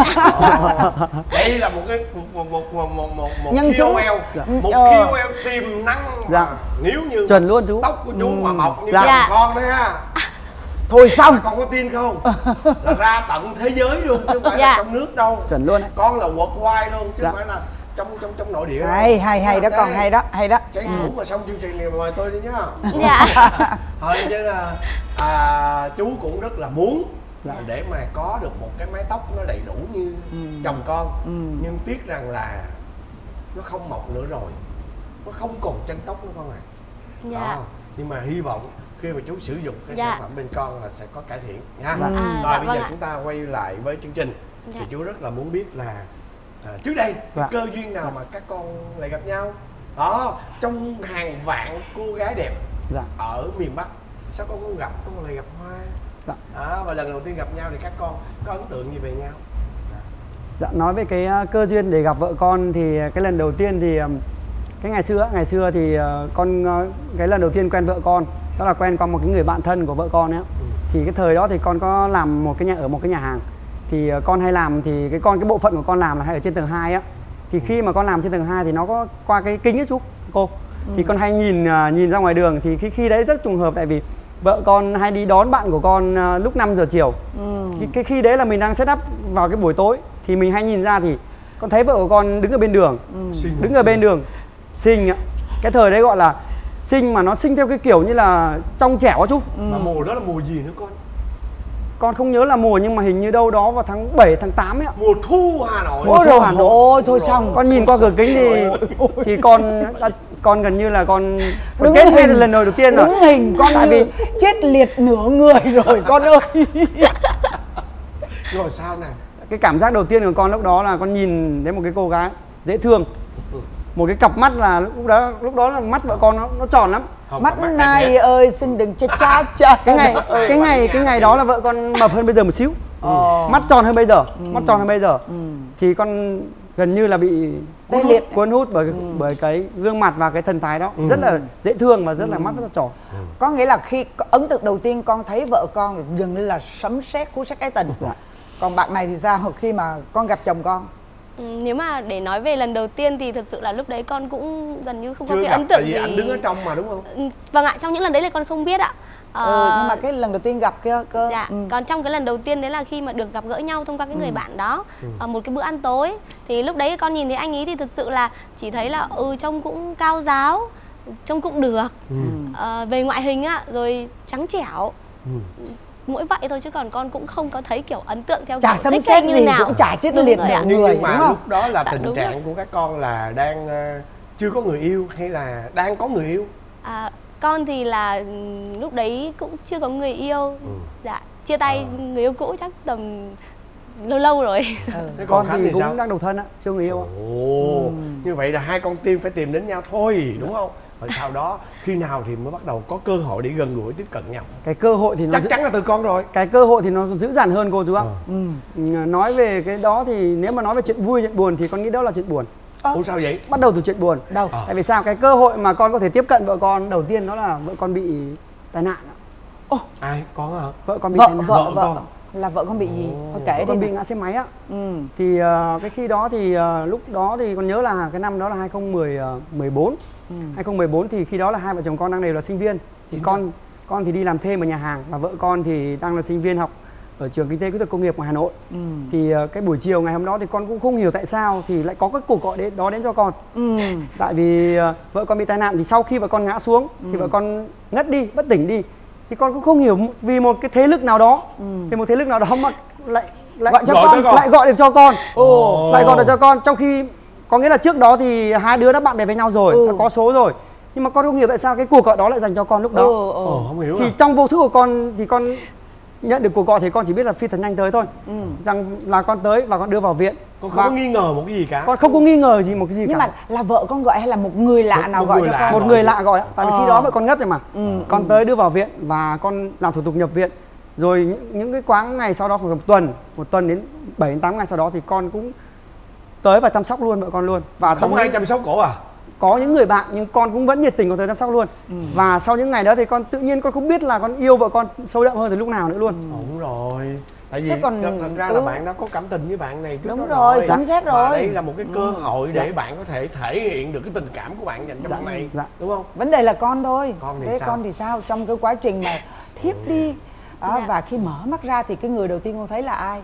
Đây là một cái một nhân chứng. Một KOL tiềm năng mà nếu như chuẩn luôn chú. Tóc của chú mà mọc như con đấy ha. Thôi xong. Con có tin không? Là ra tận thế giới luôn chứ không phải là trong nước đâu. Chuẩn luôn đấy. Con là worldwide luôn chứ không phải là trong nội địa. Hay đó con, hay đó. Tranh thủ mà xong chương trình này mời tôi đi nhá. Dạ. Thôi chứ là chú cũng rất là muốn để mà có được một cái mái tóc nó đầy đủ như chồng con. Nhưng tiếc rằng là nó không mọc nữa rồi, nó không còn chân tóc nữa con ạ. Dạ. Nhưng mà hy vọng khi mà chú sử dụng cái sản phẩm bên con là sẽ có cải thiện nha. Rồi bây giờ chúng ta quay lại với chương trình. Thì chú rất là muốn biết là trước đây cơ duyên nào mà các con lại gặp nhau đó trong hàng vạn cô gái đẹp ở miền Bắc, sao con không gặp, con lại gặp Hoa và lần đầu tiên gặp nhau thì các con có ấn tượng gì về nhau? Dạ, nói về cái cơ duyên để gặp vợ con thì cái lần đầu tiên thì cái ngày xưa thì con cái lần đầu tiên quen vợ con đó là quen qua một cái người bạn thân của vợ con ấy. Thì cái thời đó thì con có làm ở một cái nhà hàng. Thì con hay làm thì cái bộ phận của con làm là hay ở trên tầng 2 á. Thì khi mà con làm trên tầng 2 thì nó có qua cái kính ấy cô. Thì con hay nhìn ra ngoài đường, thì khi đấy rất trùng hợp, tại vì vợ con hay đi đón bạn của con lúc 5 giờ chiều. Khi đấy là mình đang set up vào cái buổi tối, thì mình hay nhìn ra thì con thấy vợ của con đứng ở bên đường. Đứng ở bên đường xinh ạ. Cái thời đấy gọi là xinh mà nó xinh theo cái kiểu như là trong trẻo á chú. Mà mùa đó là mùa gì nữa con? Con không nhớ là mùa, nhưng mà hình như đâu đó vào tháng 7, tháng 8 ấy ạ. Mùa thu Hà Nội. Ôi rồi Hà Nội, thôi xong. Con nhìn qua cửa kính thì con gần như là con đứng kết hình lần đầu tiên rồi. Đứng hình con tại như chết liệt nửa người rồi con ơi. Rồi sao này? Cái cảm giác đầu tiên của con lúc đó là con nhìn thấy một cái cô gái dễ thương. Một cái cặp mắt là lúc đó là mắt vợ con nó tròn lắm. Mắt này ơi xin đừng cha. Cái ngày đó là vợ con mập hơn bây giờ một xíu. Mắt tròn hơn bây giờ. Mắt tròn hơn bây giờ. Thì con gần như là bị cuốn hút bởi cái gương mặt và cái thần thái đó. Rất là dễ thương và rất là mắt rất là tròn. Có nghĩa là khi ấn tượng đầu tiên con thấy vợ con dường như là sấm sét, cú sét ái tình. Còn bạn này thì sao khi mà con gặp chồng con? Nếu mà để nói về lần đầu tiên thì thật sự là lúc đấy con cũng gần như không có cái gặp, ấn tượng gì. Tại vì anh đứng ở trong mà đúng không? Vâng ạ, trong những lần đấy là con không biết ạ. Nhưng mà cái lần đầu tiên gặp cơ. Dạ, còn trong cái lần đầu tiên đấy là khi mà được gặp gỡ nhau thông qua cái người bạn đó ở một cái bữa ăn tối. Thì lúc đấy con nhìn thấy anh ấy thì thật sự là chỉ thấy là trông cũng cao ráo, trông cũng được. Về ngoại hình á, rồi trắng trẻo. Mỗi vậy thôi chứ còn con cũng không có thấy kiểu ấn tượng theo chả kiểu sấm sét như gì nào. cũng chả chết liệt nửa người. Nhưng mà đúng không? lúc đó là tình đúng trạng rồi. của các con là đang chưa có người yêu hay là đang có người yêu? Con thì là lúc đấy cũng chưa có người yêu. Dạ, chia tay người yêu cũ chắc tầm lâu rồi. Thế Con Khánh thì cũng sao? đang độc thân á, chưa người yêu ạ. Như vậy là hai con tim phải tìm đến nhau thôi đúng không? Rồi sau đó khi nào thì mới bắt đầu có cơ hội để gần gũi tiếp cận nhau? Cái cơ hội thì nó chắc chắn là từ con rồi. Cái cơ hội thì nó dữ dằn hơn cô chú ạ. Nói về cái đó thì nếu mà nói về chuyện vui chuyện buồn thì con nghĩ đó là chuyện buồn. Ủa sao vậy? Bắt đầu từ chuyện buồn. Tại vì sao? Cái cơ hội mà con có thể tiếp cận vợ con đầu tiên đó là vợ con bị tai nạn. Ai? Con hả? Vợ con bị tai nạn. Vợ là vợ con bị gì? Thôi kể đi. Con bị ngã xe máy á. Thì cái khi đó thì lúc đó thì con nhớ là cái năm đó là 2014. 2014 thì khi đó là hai vợ chồng con đang đều là sinh viên. Thì con thì đi làm thêm ở nhà hàng và vợ con thì đang là sinh viên học ở trường Kinh tế Kỹ thuật Công nghiệp ngoài Hà Nội. Thì cái buổi chiều ngày hôm đó thì con cũng không hiểu tại sao thì lại có cái cuộc gọi đó đến cho con. Tại vì vợ con bị tai nạn thì sau khi vợ con ngã xuống thì vợ con ngất đi, bất tỉnh đi. Thì con cũng không hiểu vì một cái thế lực nào đó, vì một thế lực nào đó mà lại gọi được cho con. Lại gọi được cho con, trong khi có nghĩa là trước đó thì hai đứa đã bạn bè với nhau rồi, đã có số rồi. Nhưng mà con không hiểu tại sao cái cuộc gọi đó lại dành cho con lúc đó. Không hiểu. Thì trong vô thức của con thì con nhận được cuộc gọi thì con chỉ biết là phi thật nhanh tới thôi. Rằng là con tới và con đưa vào viện. Con không có nghi ngờ một cái gì cả. Con không có nghi ngờ gì một cái gì Nhưng cả. mà là vợ con gọi hay là một người lạ nào gọi cho con? Một người lạ gọi ạ. Tại vì khi đó vợ con ngất rồi mà. Con tới đưa vào viện và con làm thủ tục nhập viện. Rồi những cái quãng ngày sau đó khoảng một tuần đến 7 đến 8 ngày sau đó thì con cũng tới và chăm sóc luôn vợ con luôn. Và không ai chăm sóc cổ à? Có những người bạn nhưng con cũng vẫn nhiệt tình còn tới chăm sóc luôn. Và sau những ngày đó thì con tự nhiên con không biết là con yêu vợ con sâu đậm hơn từ lúc nào nữa luôn. Đúng rồi. Tại vì thật ra là bạn đã có cảm tình với bạn này trước đúng đó rồi, sấm sét rồi. Và đây là một cái cơ hội để bạn có thể thể hiện được cái tình cảm của bạn dành cho bạn này, đúng không? Vấn đề là con thôi. Thế con thì sao? Trong cái quá trình mà thiếp đi và khi mở mắt ra thì cái người đầu tiên con thấy là ai?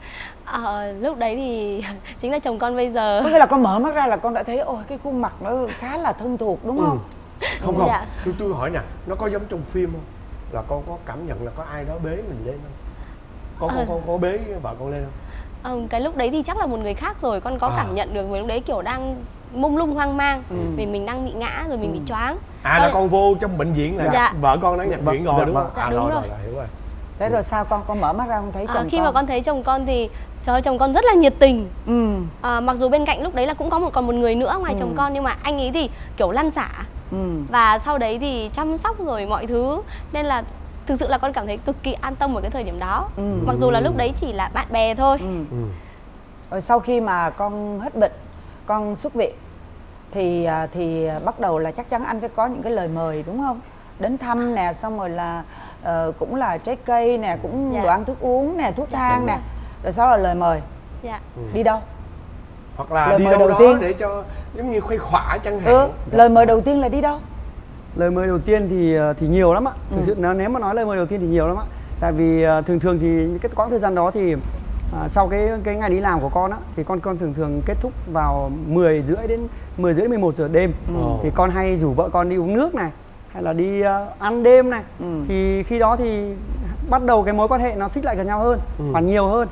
Lúc đấy thì chính là chồng con bây giờ. Có nghĩa là con mở mắt ra là con đã thấy ôi cái khuôn mặt nó khá là thân thuộc đúng không? Không. Tôi hỏi nè, nó có giống trong phim không? Là con có cảm nhận là có ai đó bế mình lên không? Con có bế vợ con lên không? Cái lúc đấy thì chắc là một người khác rồi. Con có cảm nhận được vì lúc đấy kiểu đang mông lung hoang mang vì mình đang bị ngã rồi mình bị choáng. Là con vô trong bệnh viện là vợ con đang nhập viện rồi đúng không? Đúng rồi. Hiểu rồi. Thế rồi sao con mở mắt ra không thấy chồng con? Khi mà con thấy chồng con thì trời ơi, chồng con rất là nhiệt tình. Mặc dù bên cạnh lúc đấy là cũng còn một người nữa ngoài chồng con nhưng mà anh ấy thì kiểu lăn xả. Và sau đấy thì chăm sóc rồi mọi thứ nên là thực sự là con cảm thấy cực kỳ an tâm ở cái thời điểm đó. Mặc dù là lúc đấy chỉ là bạn bè thôi. Rồi sau khi mà con hết bệnh, con xuất viện thì bắt đầu là chắc chắn anh phải có những cái lời mời đúng không? Đến thăm nè, xong rồi là cũng là trái cây nè, cũng đồ ăn thức uống nè, thuốc thang nè. Rồi sau là lời mời. Đi đâu? Hoặc là lời đi mời đâu đầu đó tiên để cho giống như khuây khỏa chẳng hạn. Lời mời đầu tiên là đi đâu? Lời mời đầu tiên thì nhiều lắm ạ. Thực sự nếu mà nói lời mời đầu tiên thì nhiều lắm ạ. Tại vì thường thì cái quãng thời gian đó thì sau cái ngày đi làm của con á, thì con thường kết thúc vào 10 rưỡi đến 11 giờ đêm. Thì con hay rủ vợ con đi uống nước này, hay là đi ăn đêm này. Thì khi đó thì bắt đầu cái mối quan hệ nó xích lại gần nhau hơn và nhiều hơn.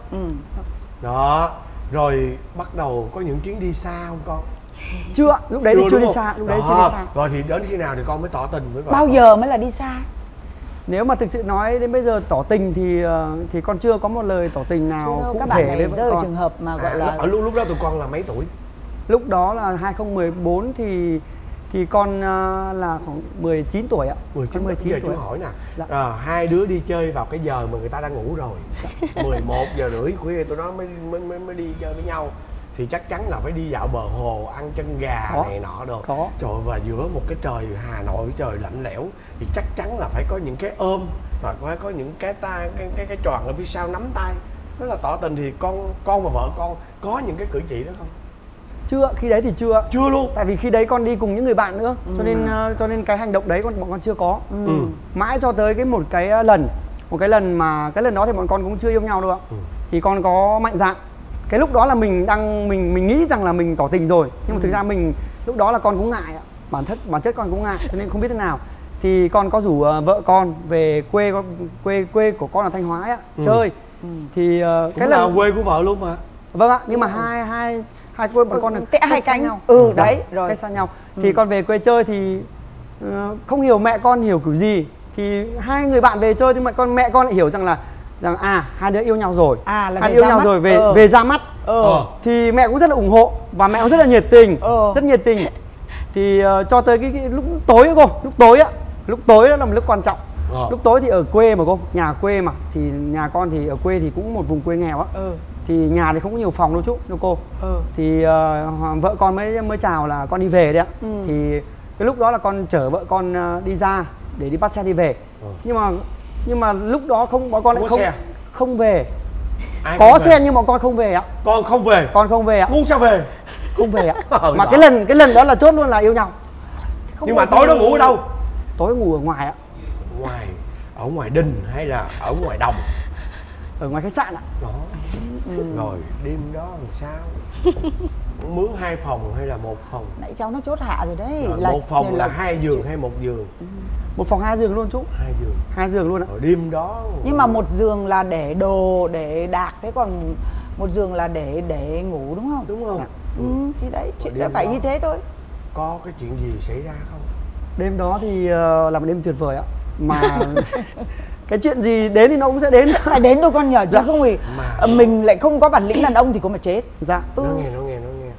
Đó, rồi bắt đầu có những chuyến đi xa không con? Chưa, lúc đấy thì chưa đi xa, lúc đấy chưa đi xa. Rồi thì đến khi nào thì con mới tỏ tình với vợ? Bao giờ mới là đi xa? Nếu mà thực sự nói đến bây giờ tỏ tình thì con chưa có một lời tỏ tình nào cụ các thể bạn này với vợ rơi con. trường hợp mà gọi là ở lúc đó tụi con là mấy tuổi? Lúc đó là 2014 thì con là khoảng 19 tuổi ạ. 19 tuổi. Chú hỏi nè, hai đứa đi chơi vào cái giờ mà người ta đang ngủ rồi. 11 giờ rưỡi khuya tụi nó mới đi chơi với nhau. Thì chắc chắn là phải đi dạo bờ hồ, ăn chân gà này nọ rồi. Trời, và giữa một cái trời Hà Nội trời lạnh lẽo thì chắc chắn là phải có những cái ôm và phải có những cái tròn ở phía sau nắm tay. Đó là tỏ tình. Thì con và vợ con có những cái cử chỉ đó không? Chưa, khi đấy thì chưa. Chưa luôn. Tại vì khi đấy con đi cùng những người bạn nữa, cho nên cái hành động đấy bọn con chưa có. Mãi cho tới một cái lần mà cái lần đó thì bọn con cũng chưa yêu nhau đâu ạ. Thì con có mạnh dạn. Cái lúc đó là mình nghĩ rằng là mình tỏ tình rồi, nhưng mà thực ra mình lúc đó là con cũng ngại ạ. Bản chất con cũng ngại, cho nên không biết thế nào. Thì con có rủ vợ con về quê của con ở Thanh Hóa ạ, chơi. Thì cái là quê của vợ luôn mà. Vâng ạ, nhưng mà hai quê bọn con hai cánh nhau. Đấy, rồi cách xa nhau. Thì con về quê chơi thì không hiểu mẹ con hiểu kiểu gì. Thì hai người bạn về chơi thì mẹ con lại hiểu rằng hai đứa yêu nhau rồi. Hai yêu nhau rồi về ra mắt. Thì mẹ cũng rất là ủng hộ và mẹ cũng rất là nhiệt tình, rất nhiệt tình. Thì cho tới cái lúc tối á cô, lúc tối đó là một lúc quan trọng. Lúc tối thì ở quê mà cô, nhà quê mà, thì nhà con thì ở quê thì cũng một vùng quê nghèo á. Thì nhà thì không có nhiều phòng đâu cô. Thì vợ con mới chào là con đi về đấy ạ. Thì cái lúc đó là con chở vợ con đi ra để đi bắt xe đi về. Nhưng mà lúc đó bọn con lại không về. Có xe nhưng mà con không về ạ. Con không về? Con không về ạ. Muốn sao về? Không về ạ. Mà cái lần đó là chốt luôn là yêu nhau. Nhưng mà tối đó ngủ ở đâu? Tối ngủ ở ngoài ạ. Ở ngoài đình hay là ở ngoài đồng? Ở ngoài khách sạn ạ. Đó. Rồi đêm đó làm sao? Mướn 2 phòng hay là 1 phòng? Nãy cháu nó chốt hạ rồi đấy. Một phòng là 2 giường hay 1 giường? 1 phòng 2 giường luôn chú. 2 giường luôn ạ. Ở đêm đó. Nhưng mà 1 giường là để đồ, để đạc, thế còn 1 giường là để ngủ đúng không? Đúng không? Thì đấy, chuyện đã phải như thế thôi. Có cái chuyện gì xảy ra không? Đêm đó thì là một đêm tuyệt vời ạ. Mà cái chuyện gì đến thì nó cũng sẽ đến. Phải đến thôi con nhờ, chứ không thì mình lại không có bản lĩnh đàn ông thì có mà chết. Dạ. Nó nghe.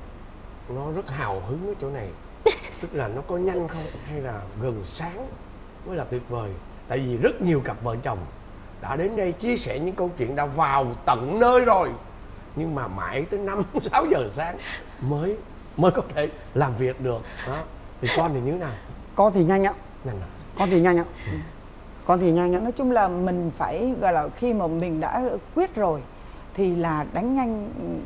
Nó rất hào hứng ở chỗ này. Tức là nó có nhanh không hay là gần sáng mới là tuyệt vời. Tại vì rất nhiều cặp vợ chồng đã đến đây chia sẻ những câu chuyện đã vào tận nơi rồi, nhưng mà mãi tới 5-6 giờ sáng mới có thể làm việc được đó. Thì con thì như thế nào? Con thì nhanh ạ. Con thì nhanh ạ. Con thì nhanh ạ. Nói chung là mình phải gọi là khi mà mình đã quyết rồi thì là đánh nhanh,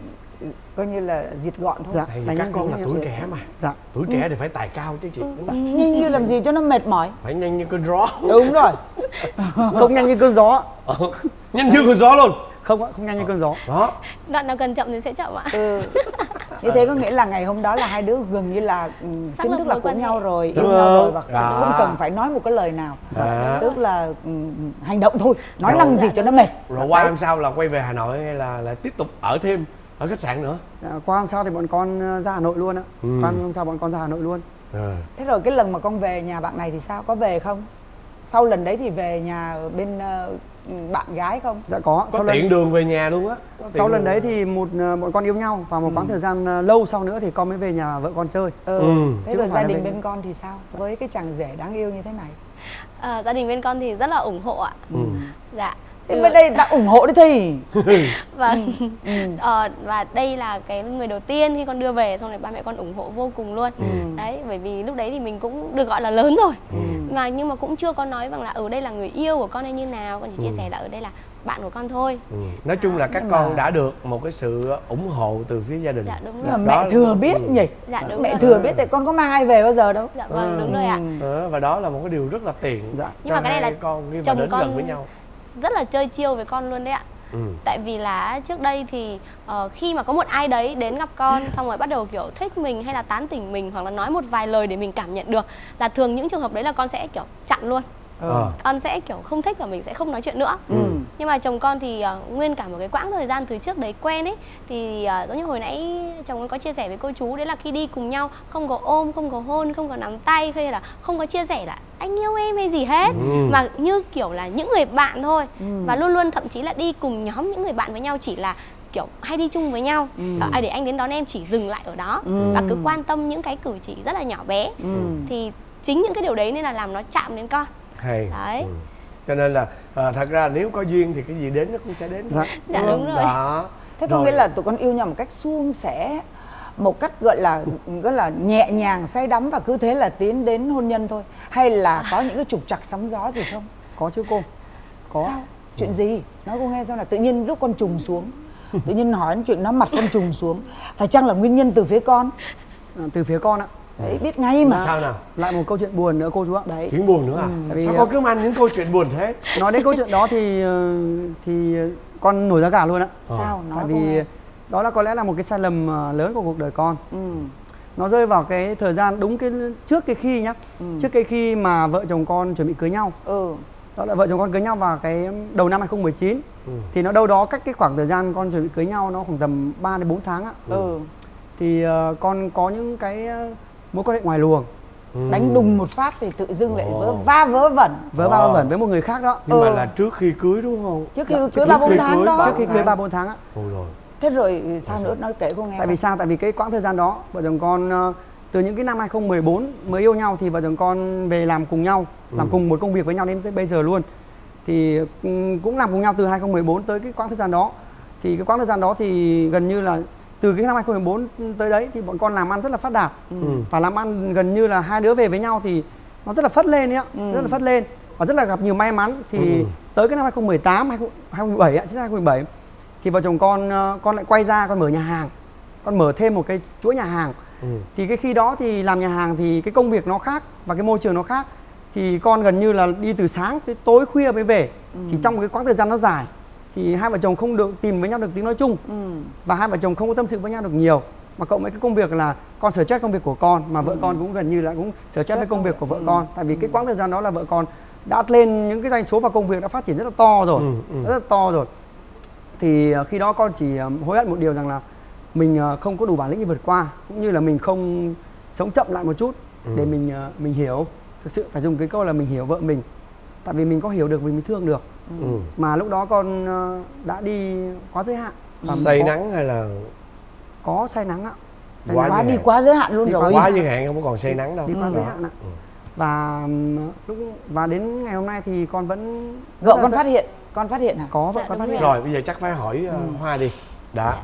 coi như là diệt gọn thôi. Dạ, các con là tuổi trẻ mà. Dạ. Tuổi trẻ thì phải tài cao chứ chị. Đúng không? Nhanh như làm gì cho nó mệt mỏi. Phải nhanh như cơn gió. Đúng rồi. Không nhanh như cơn gió. Nhanh như cơn gió luôn. Không nhanh như cơn gió. Đó. Đoạn nào cần chậm thì sẽ chậm ạ. Như thế có nghĩa là ngày hôm đó là hai đứa gần như là chính thức là của nhau rồi, yêu nhau rồi và không cần phải nói một cái lời nào. Tức là hành động thôi, nói năng gì cho nó mệt. Rồi qua hôm sau là quay về Hà Nội hay là lại tiếp tục ở thêm ở khách sạn nữa? Qua hôm sau thì bọn con ra Hà Nội luôn ạ. Qua hôm sau bọn con ra Hà Nội luôn. Thế rồi cái lần mà con về nhà bạn này thì sao? Có về không? Sau lần đấy thì về nhà bên bạn gái không? Dạ có. Có tiện đường về nhà luôn á. Sau lần đấy thì bọn con yêu nhau và một quãng thời gian lâu sau nữa thì con mới về nhà vợ con chơi. Thế rồi gia đình bên con thì sao? Với cái chàng rể đáng yêu như thế này? Gia đình bên con thì rất là ủng hộ ạ. Dạ. Thế bên đây đã ủng hộ đấy thì. Và đây là cái người đầu tiên khi con đưa về, xong rồi ba mẹ con ủng hộ vô cùng luôn. Đấy, bởi vì lúc đấy thì mình cũng được gọi là lớn rồi. Nhưng mà cũng chưa có nói rằng là ở đây là người yêu của con hay như nào. Con chỉ chia sẻ là ở đây là bạn của con thôi. Nói chung là các con đã được một cái sự ủng hộ từ phía gia đình. Dạ đúng rồi. Mẹ thừa biết nhỉ. Dạ đúng Mẹ rồi. thừa biết tại con có mang ai về bao giờ đâu. Dạ vâng, đúng rồi ạ. Và đó là một cái điều rất là tiện. Dạ. Nhưng mà cái này là con khi mà chồng đến con gần với nhau rất là chơi chiêu với con luôn đấy ạ. Tại vì là trước đây thì khi mà có một ai đấy đến gặp con xong rồi bắt đầu kiểu thích mình hay là tán tỉnh mình hoặc là nói một vài lời để mình cảm nhận được, là thường những trường hợp đấy là con sẽ kiểu chặn luôn. Con sẽ kiểu không thích và mình sẽ không nói chuyện nữa. Nhưng mà chồng con thì nguyên cả một cái quãng thời gian từ trước đấy quen ấy, thì giống như hồi nãy chồng con có chia sẻ với cô chú, đấy là khi đi cùng nhau không có ôm, không có hôn, không có nắm tay, hay là không có chia sẻ là anh yêu em hay gì hết, mà như kiểu là những người bạn thôi. Và luôn luôn thậm chí là đi cùng nhóm những người bạn với nhau, chỉ là kiểu hay đi chung với nhau, để anh đến đón em, chỉ dừng lại ở đó và cứ quan tâm những cái cử chỉ rất là nhỏ bé. Thì chính những cái điều đấy nên là làm nó chạm đến con. Hay. Đấy. Cho nên là thật ra nếu có duyên thì cái gì đến nó cũng sẽ đến thôi. Dạ đúng rồi. Đó. Thế có nghĩa là tụi con yêu nhau một cách suôn sẻ, một cách gọi là nhẹ nhàng, say đắm và cứ thế là tiến đến hôn nhân thôi, hay là có những cái trục trặc sóng gió gì không? Có chứ cô. Có. Sao? Chuyện gì? Nói cô nghe xem, là tự nhiên lúc con trùng xuống, tự nhiên hỏi chuyện nó mặt con trùng xuống, phải chăng là nguyên nhân từ phía con? Từ phía con ạ. Đấy, biết ngay mà. Sao nào? Lại một câu chuyện buồn nữa cô chú ạ. Đấy. Chuyện buồn nữa à? Sao con cứ mang những câu chuyện buồn thế? Nói đến câu chuyện đó thì con nổi da gà luôn ạ. Sao? Nói Tại cô vì nghe. đó là có lẽ là một cái sai lầm lớn của cuộc đời con. Nó rơi vào cái thời gian đúng cái trước cái khi nhá, trước cái khi mà vợ chồng con chuẩn bị cưới nhau. Đó là vợ chồng con cưới nhau vào cái đầu năm 2019. Thì nó đâu đó cách cái khoảng thời gian con chuẩn bị cưới nhau nó khoảng tầm 3 đến 4 tháng ạ. Thì con có những cái mối quan hệ ngoài luồng. Đánh đùng một phát thì tự dưng lại vớ vẩn với một người khác đó. Nhưng mà là trước khi cưới đúng không? Trước khi cưới 3-4 tháng đó. Trước khi cưới 3-4 tháng ạ. Rồi. Thế rồi sao nữa, nói kể cô nghe. Tại vì sao? Tại vì cái quãng thời gian đó vợ chồng con từ những cái năm 2014 mới yêu nhau thì vợ chồng con về làm cùng nhau, làm cùng một công việc với nhau đến tới bây giờ luôn. Thì cũng làm cùng nhau từ 2014 tới cái quãng thời gian đó. Thì cái quãng thời gian đó thì gần như là từ cái năm 2014 tới đấy thì bọn con làm ăn rất là phát đạt. Và làm ăn gần như là hai đứa về với nhau thì nó rất là phất lên ấy ạ, rất là phất lên và rất là gặp nhiều may mắn. Thì tới cái năm 2018, 2017 ạ, 2017 thì vợ chồng con lại quay ra con mở nhà hàng. Con mở thêm một cái chuỗi nhà hàng. Thì cái khi đó thì làm nhà hàng thì cái công việc nó khác và cái môi trường nó khác. Thì con gần như là đi từ sáng tới tối khuya mới về. Thì trong một cái quãng thời gian nó dài thì hai vợ chồng không được tìm với nhau được tiếng nói chung. Và hai vợ chồng không có tâm sự với nhau được nhiều. Mà cộng với cái công việc là con stress công việc của con, mà vợ con cũng gần như là cũng stress với công việc của vợ con. Tại vì cái quãng thời gian đó là vợ con đã lên những cái doanh số và công việc đã phát triển rất là to rồi, rất là to rồi. Thì khi đó con chỉ hối hận một điều rằng là mình không có đủ bản lĩnh để vượt qua, cũng như là mình không sống chậm lại một chút để mình hiểu. Thực sự phải dùng cái câu là mình hiểu vợ mình. Tại vì mình có hiểu được mình mới thương được. Mà lúc đó con đã đi quá giới hạn. Say nắng hay là có say nắng ạ. Đi quá giới hạn luôn rồi. Quá giới hạn không còn say nắng đâu. Đi quá giới hạn ạ. Và đến ngày hôm nay thì con vẫn vợ con phát hiện. Con phát hiện hả? Có, vợ con phát hiện. Rồi bây giờ chắc phải hỏi Hoa đi. Đã.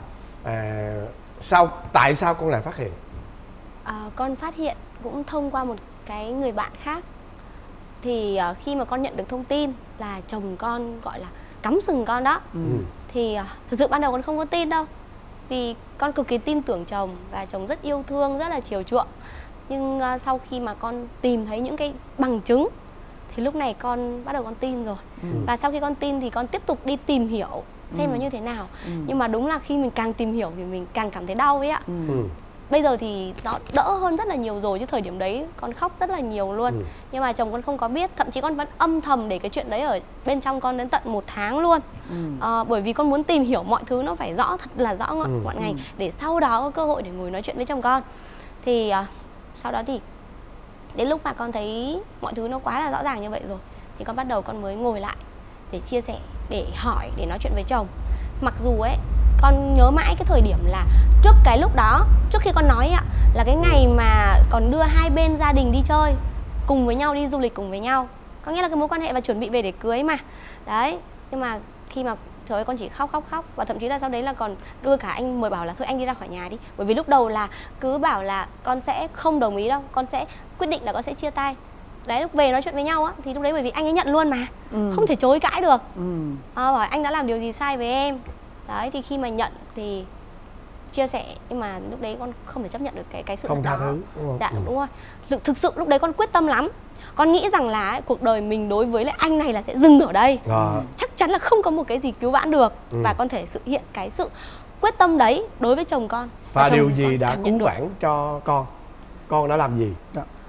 Tại sao con lại phát hiện? Con phát hiện cũng thông qua một cái người bạn khác. Thì khi mà con nhận được thông tin là chồng con gọi là cắm sừng con đó, thì thực sự ban đầu con không có tin đâu. Vì con cực kỳ tin tưởng chồng và chồng rất yêu thương, rất là chiều chuộng. Nhưng sau khi mà con tìm thấy những cái bằng chứng thì lúc này con bắt đầu con tin rồi. Và sau khi con tin thì con tiếp tục đi tìm hiểu xem nó như thế nào. Nhưng mà đúng là khi mình càng tìm hiểu thì mình càng cảm thấy đau ấy ạ. Bây giờ thì nó đỡ hơn rất là nhiều rồi, chứ thời điểm đấy con khóc rất là nhiều luôn. Nhưng mà chồng con không có biết, thậm chí con vẫn âm thầm để cái chuyện đấy ở bên trong con đến tận 1 tháng luôn. Bởi vì con muốn tìm hiểu mọi thứ nó phải rõ, thật là rõ ngọn ngành, để sau đó có cơ hội để ngồi nói chuyện với chồng con. Thì sau đó thì đến lúc mà con thấy mọi thứ nó quá là rõ ràng như vậy rồi thì con bắt đầu con mới ngồi lại để chia sẻ, để hỏi, để nói chuyện với chồng. Mặc dù ấy con nhớ mãi cái thời điểm là trước cái lúc đó, trước khi con nói ạ, là cái ngày mà còn đưa hai bên gia đình đi chơi cùng với nhau, đi du lịch cùng với nhau, có nghĩa là cái mối quan hệ và chuẩn bị về để cưới mà. Đấy, nhưng mà khi mà trời ơi con chỉ khóc. Và thậm chí là sau đấy là còn đưa cả anh Mời bảo là thôi anh đi ra khỏi nhà đi. Bởi vì lúc đầu là cứ bảo là con sẽ không đồng ý đâu, con sẽ quyết định là con sẽ chia tay. đấy, lúc về nói chuyện với nhau á thì lúc đấy bởi vì anh ấy nhận luôn mà, không thể chối cãi được. Bảo anh đã làm điều gì sai với em. Đấy, thì khi mà nhận thì chia sẻ, nhưng mà lúc đấy con không thể chấp nhận được cái sự không tha đó. thứ, đúng không? Dạ, đúng rồi. Thực sự lúc đấy con quyết tâm lắm. Con nghĩ rằng là cuộc đời mình đối với lại anh này là sẽ dừng ở đây. Chắc chắn là không có một cái gì cứu vãn được. Và con thể thực hiện cái sự quyết tâm đấy đối với chồng con. Và điều gì đã cứu vãn cho con? Con đã làm gì?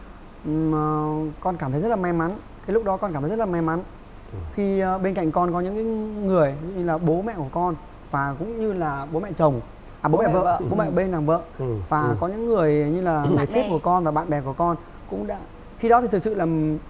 Con cảm thấy rất là may mắn. Cái lúc đó con cảm thấy rất là may mắn khi bên cạnh con có những người như là bố mẹ của con, và cũng như là bố mẹ chồng, bố mẹ vợ, bố mẹ bên nàng vợ, và có những người như là người sếp của con và bạn bè của con cũng đã. Khi đó thì thực sự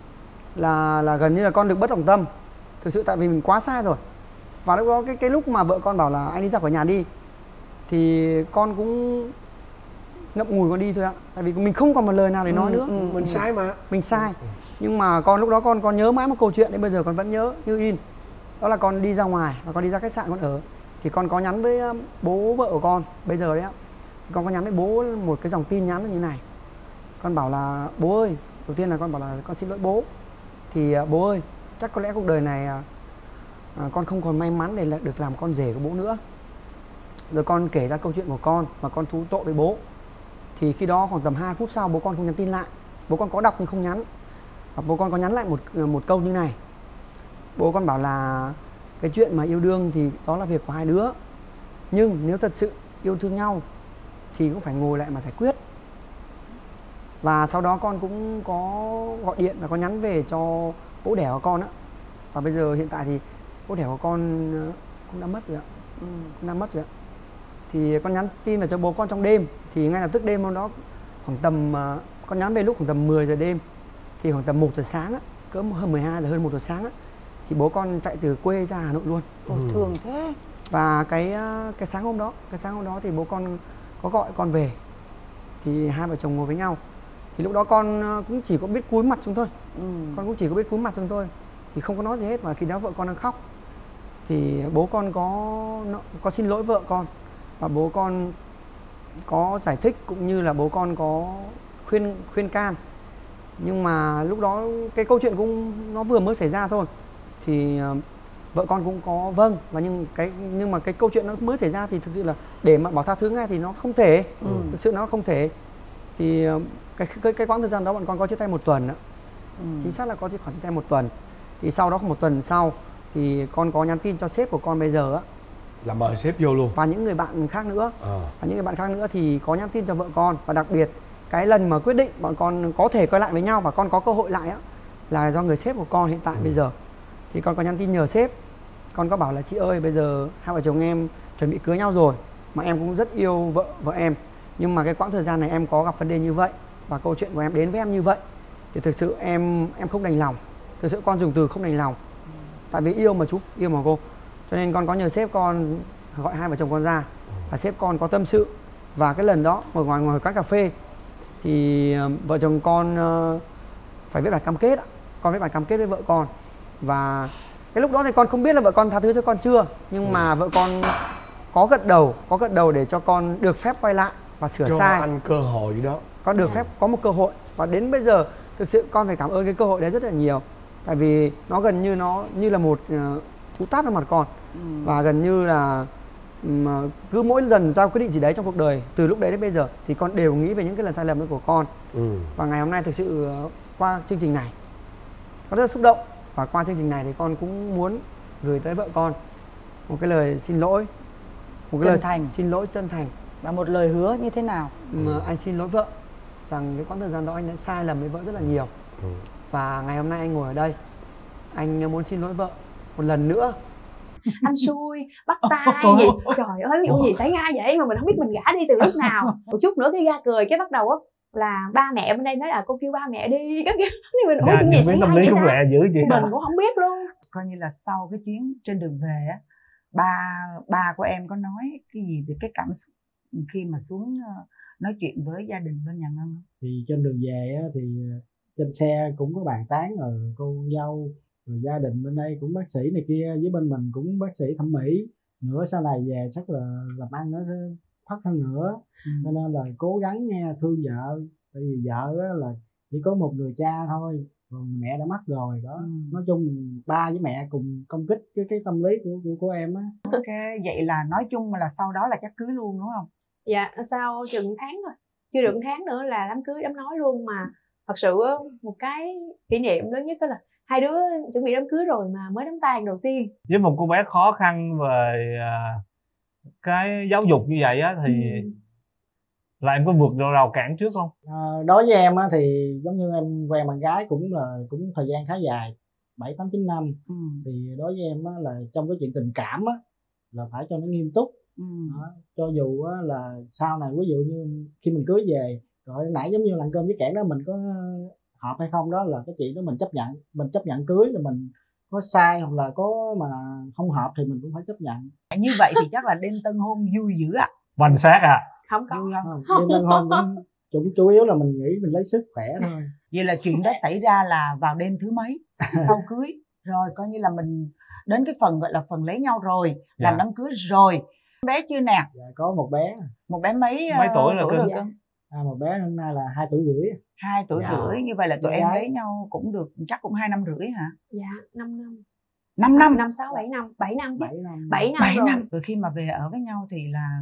là gần như là con được bất đồng tâm, thực sự tại vì mình quá sai rồi. Và lúc đó cái lúc mà vợ con bảo là anh đi ra khỏi nhà đi, thì con cũng ngậm ngùi con đi thôi ạ, tại vì mình không còn một lời nào để nói nữa. Mình sai mà, mình sai. Nhưng mà con lúc đó con nhớ mãi một câu chuyện đến bây giờ con vẫn nhớ như in. Đó là con đi ra ngoài và con đi ra khách sạn con ở, thì con có nhắn với bố vợ của con bây giờ đấy ạ. Con có nhắn với bố một cái dòng tin nhắn như này. Con bảo là bố ơi, đầu tiên là con bảo là con xin lỗi bố. Thì bố ơi, chắc có lẽ cuộc đời này con không còn may mắn để được làm con rể của bố nữa. Rồi con kể ra câu chuyện của con và con thú tội với bố. Thì khi đó khoảng tầm 2 phút sau bố con không nhắn tin lại. Bố con có đọc nhưng không nhắn. Và bố con có nhắn lại một câu như này. Bố con bảo là cái chuyện mà yêu đương thì đó là việc của hai đứa, nhưng nếu thật sự yêu thương nhau thì cũng phải ngồi lại mà giải quyết. Và sau đó con cũng có gọi điện và có nhắn về cho bố đẻ của con á. Và bây giờ hiện tại thì bố đẻ của con cũng đã mất rồi ạ. Cũng đã mất rồi ạ. Thì con nhắn tin về cho bố con trong đêm. Thì ngay lập tức đêm hôm đó khoảng tầm con nhắn về lúc khoảng tầm 10 giờ đêm, thì khoảng tầm 1 giờ sáng á, cỡ hơn 12 giờ, hơn 1 giờ sáng á, thì bố con chạy từ quê ra Hà Nội luôn. Thường thế. Và cái sáng hôm đó thì bố con có gọi con về, thì hai vợ chồng ngồi với nhau. Thì lúc đó con cũng chỉ có biết cúi mặt xuống thôi. Con cũng chỉ có biết cúi mặt xuống thôi, thì không có nói gì hết. Và khi đó vợ con đang khóc, thì bố con có xin lỗi vợ con, và bố con có giải thích, cũng như là bố con có khuyên can. Nhưng mà lúc đó cái câu chuyện cũng nó vừa mới xảy ra thôi, thì vợ con cũng có vâng. Và nhưng mà cái câu chuyện nó mới xảy ra thì thực sự là để mà bảo tha thứ ngay thì nó không thể. Thực sự nó không thể. Thì cái quãng thời gian đó bọn con có chia tay 1 tuần đó. Chính xác là có khoảng chia tay 1 tuần. Thì sau đó 1 tuần sau thì con có nhắn tin cho sếp của con bây giờ á, là mời sếp vô luôn, và những người bạn khác nữa. Và những người bạn khác nữa thì có nhắn tin cho vợ con. Và đặc biệt cái lần mà quyết định bọn con có thể quay lại với nhau và con có cơ hội lại á, là do người sếp của con hiện tại bây giờ. Thì con có nhắn tin nhờ sếp. Con có bảo là chị ơi, bây giờ hai vợ chồng em chuẩn bị cưới nhau rồi, mà em cũng rất yêu vợ em, nhưng mà cái quãng thời gian này em có gặp vấn đề như vậy, và câu chuyện của em đến với em như vậy, thì thực sự em không đành lòng. Thực sự con dùng từ không đành lòng, tại vì yêu mà chú, yêu mà cô. Cho nên con có nhờ sếp con gọi hai vợ chồng con ra, và sếp con có tâm sự. Và cái lần đó ở ngoài quán cà phê thì vợ chồng con phải viết bản cam kết. Con viết bản cam kết với vợ con. Và cái lúc đó thì con không biết là vợ con tha thứ cho con chưa, nhưng mà vợ con có gật đầu để cho con được phép quay lại và sửa cho sai. Cho anh cơ hội đó. Con được phép có một cơ hội. Và đến bây giờ thực sự con phải cảm ơn cái cơ hội đấy rất là nhiều. Tại vì nó gần như nó như là một cú tát vào mặt con. Và gần như là cứ mỗi lần ra quyết định gì đấy trong cuộc đời, từ lúc đấy đến bây giờ, thì con đều nghĩ về những cái lần sai lầm đấy của con. Và ngày hôm nay thực sự qua chương trình này con rất là xúc động. Và qua chương trình này thì con cũng muốn gửi tới vợ con một cái lời xin lỗi, một cái xin lỗi chân thành. Và một lời hứa như thế nào? Anh xin lỗi vợ rằng cái quãng thời gian đó anh đã sai lầm với vợ rất là nhiều. Và ngày hôm nay anh ngồi ở đây, anh muốn xin lỗi vợ một lần nữa. Anh xui, bắt tay gì? Trời ơi, vụ gì xảy ra vậy mà mình không biết mình gả đi từ lúc nào. Một chút nữa cái ra cười, cái bắt đầu á là ba mẹ bên đây nói là cô kêu ba mẹ đi các kiểu. Mình chuyện gì xảy ra tâm lý cũng lẹ dữ chị. Mình cũng không biết luôn. Coi như là sau cái chuyến trên đường về á, ba của em có nói cái gì về cái cảm xúc khi mà xuống nói chuyện với gia đình bên nhà Ngân? Thì trên đường về á, thì trên xe cũng có bàn tán rồi cô dâu, rồi gia đình bên đây cũng bác sĩ này kia, với bên mình cũng bác sĩ thẩm mỹ nữa, sau này về chắc là làm ăn nó thoát hơn nữa. Cho nên là cố gắng nha, thương vợ, tại vì vợ là chỉ có một người cha thôi, còn mẹ đã mất rồi đó. Nói chung ba với mẹ cùng công kích cái tâm lý của em á. Ok, vậy là nói chung là sau đó là chắc cưới luôn đúng không? Dạ, sau chừng tháng rồi, chưa được 1 tháng nữa là đám cưới đám nói luôn. Mà thật sự một cái kỷ niệm lớn nhất đó là hai đứa chuẩn bị đám cưới rồi mà mới đám tang đầu tiên. Với một cô bé khó khăn về cái giáo dục như vậy á thì là em có vượt rào cản trước không? Đối với em á thì giống như em quen bạn gái cũng thời gian khá dài, 7, 8, 9 năm. Thì đối với em á là trong cái chuyện tình cảm á là phải cho nó nghiêm túc. Đó, cho dù á là sau này ví dụ như khi mình cưới về rồi nãy giống như là ăn cơm với kẽn đó, mình có hợp hay không đó là cái chuyện đó mình chấp nhận cưới, là mình có sai hoặc là có mà không hợp thì mình cũng phải chấp nhận. Như vậy thì chắc là đêm tân hôn vui dữ ạ. Hoành sát à? Không có. Vui không? Đêm tân hôn cũng chủ yếu là mình nghĩ mình lấy sức khỏe thôi. Vậy là chuyện đó xảy ra là vào đêm thứ mấy sau cưới, rồi coi như là mình đến cái phần gọi là phần lấy nhau rồi, làm đám cưới rồi. Bé chưa nè? Dạ, có một bé. Một bé mấy tuổi rồi rồi cưng? Một bé hôm nay là 2 tuổi rưỡi. 2 tuổi rưỡi. Như vậy là tụi em lấy nhau cũng được chắc cũng 2 năm rưỡi hả? Dạ, 5 năm. 5 năm? 5, 6, 7 năm. 7 năm chứ. 7 năm. Rồi khi mà về ở với nhau thì là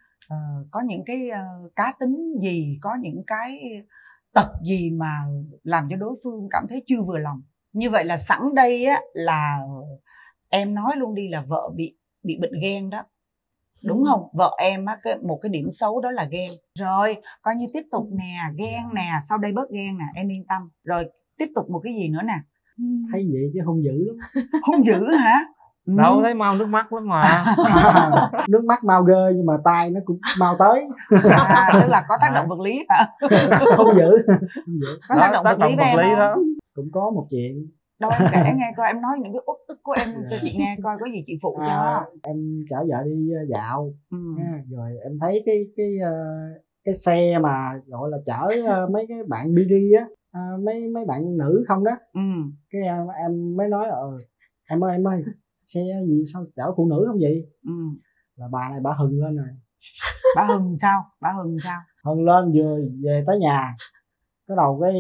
có những cái cá tính gì, có những cái tật gì mà làm cho đối phương cảm thấy chưa vừa lòng? Như vậy là sẵn đây á là em nói luôn đi là vợ bị bệnh ghen đó. Đúng không? Vợ em á, một cái điểm xấu đó là ghen. Rồi, coi như tiếp tục nè, ghen nè, sau đây bớt ghen nè, em yên tâm. Rồi, tiếp tục một cái gì nữa nè? Thấy vậy chứ hung dữ lắm. Hung dữ hả? Đâu thấy mau nước mắt lắm mà. Nước mắt mau ghê nhưng mà tay nó cũng mau tới. Tức là có tác động vật lý hả? Hung dữ. Có tác động vật lý với em đó. Cũng có một chuyện. Đâu em kể nghe coi, em nói những cái uất ức của em cho chị nghe coi, có gì chị phụ cho. Em chở vợ đi dạo, rồi em thấy cái xe mà gọi là chở mấy cái bạn biri á, mấy bạn nữ không đó. Cái em mới nói em ơi xe gì sao chở phụ nữ không vậy? Là bà này bà hừng lên rồi. Bà hừng sao? Hừng lên vừa về tới nhà, cái đầu cái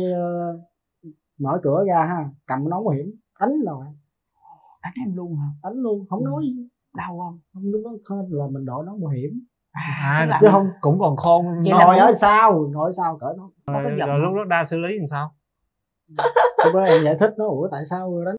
mở cửa ra ha, cầm nón bảo hiểm đánh rồi. Đánh em luôn hả? Đánh luôn, không nói gì. Đau không? Không, lúc đó là mình đội nón bảo hiểm. Chứ không cũng còn khôn. Ngồi ở sau cỡ nó. Rồi lúc đó đa xử lý làm sao? Lúc đó em giải thích nó ủa tại sao đánh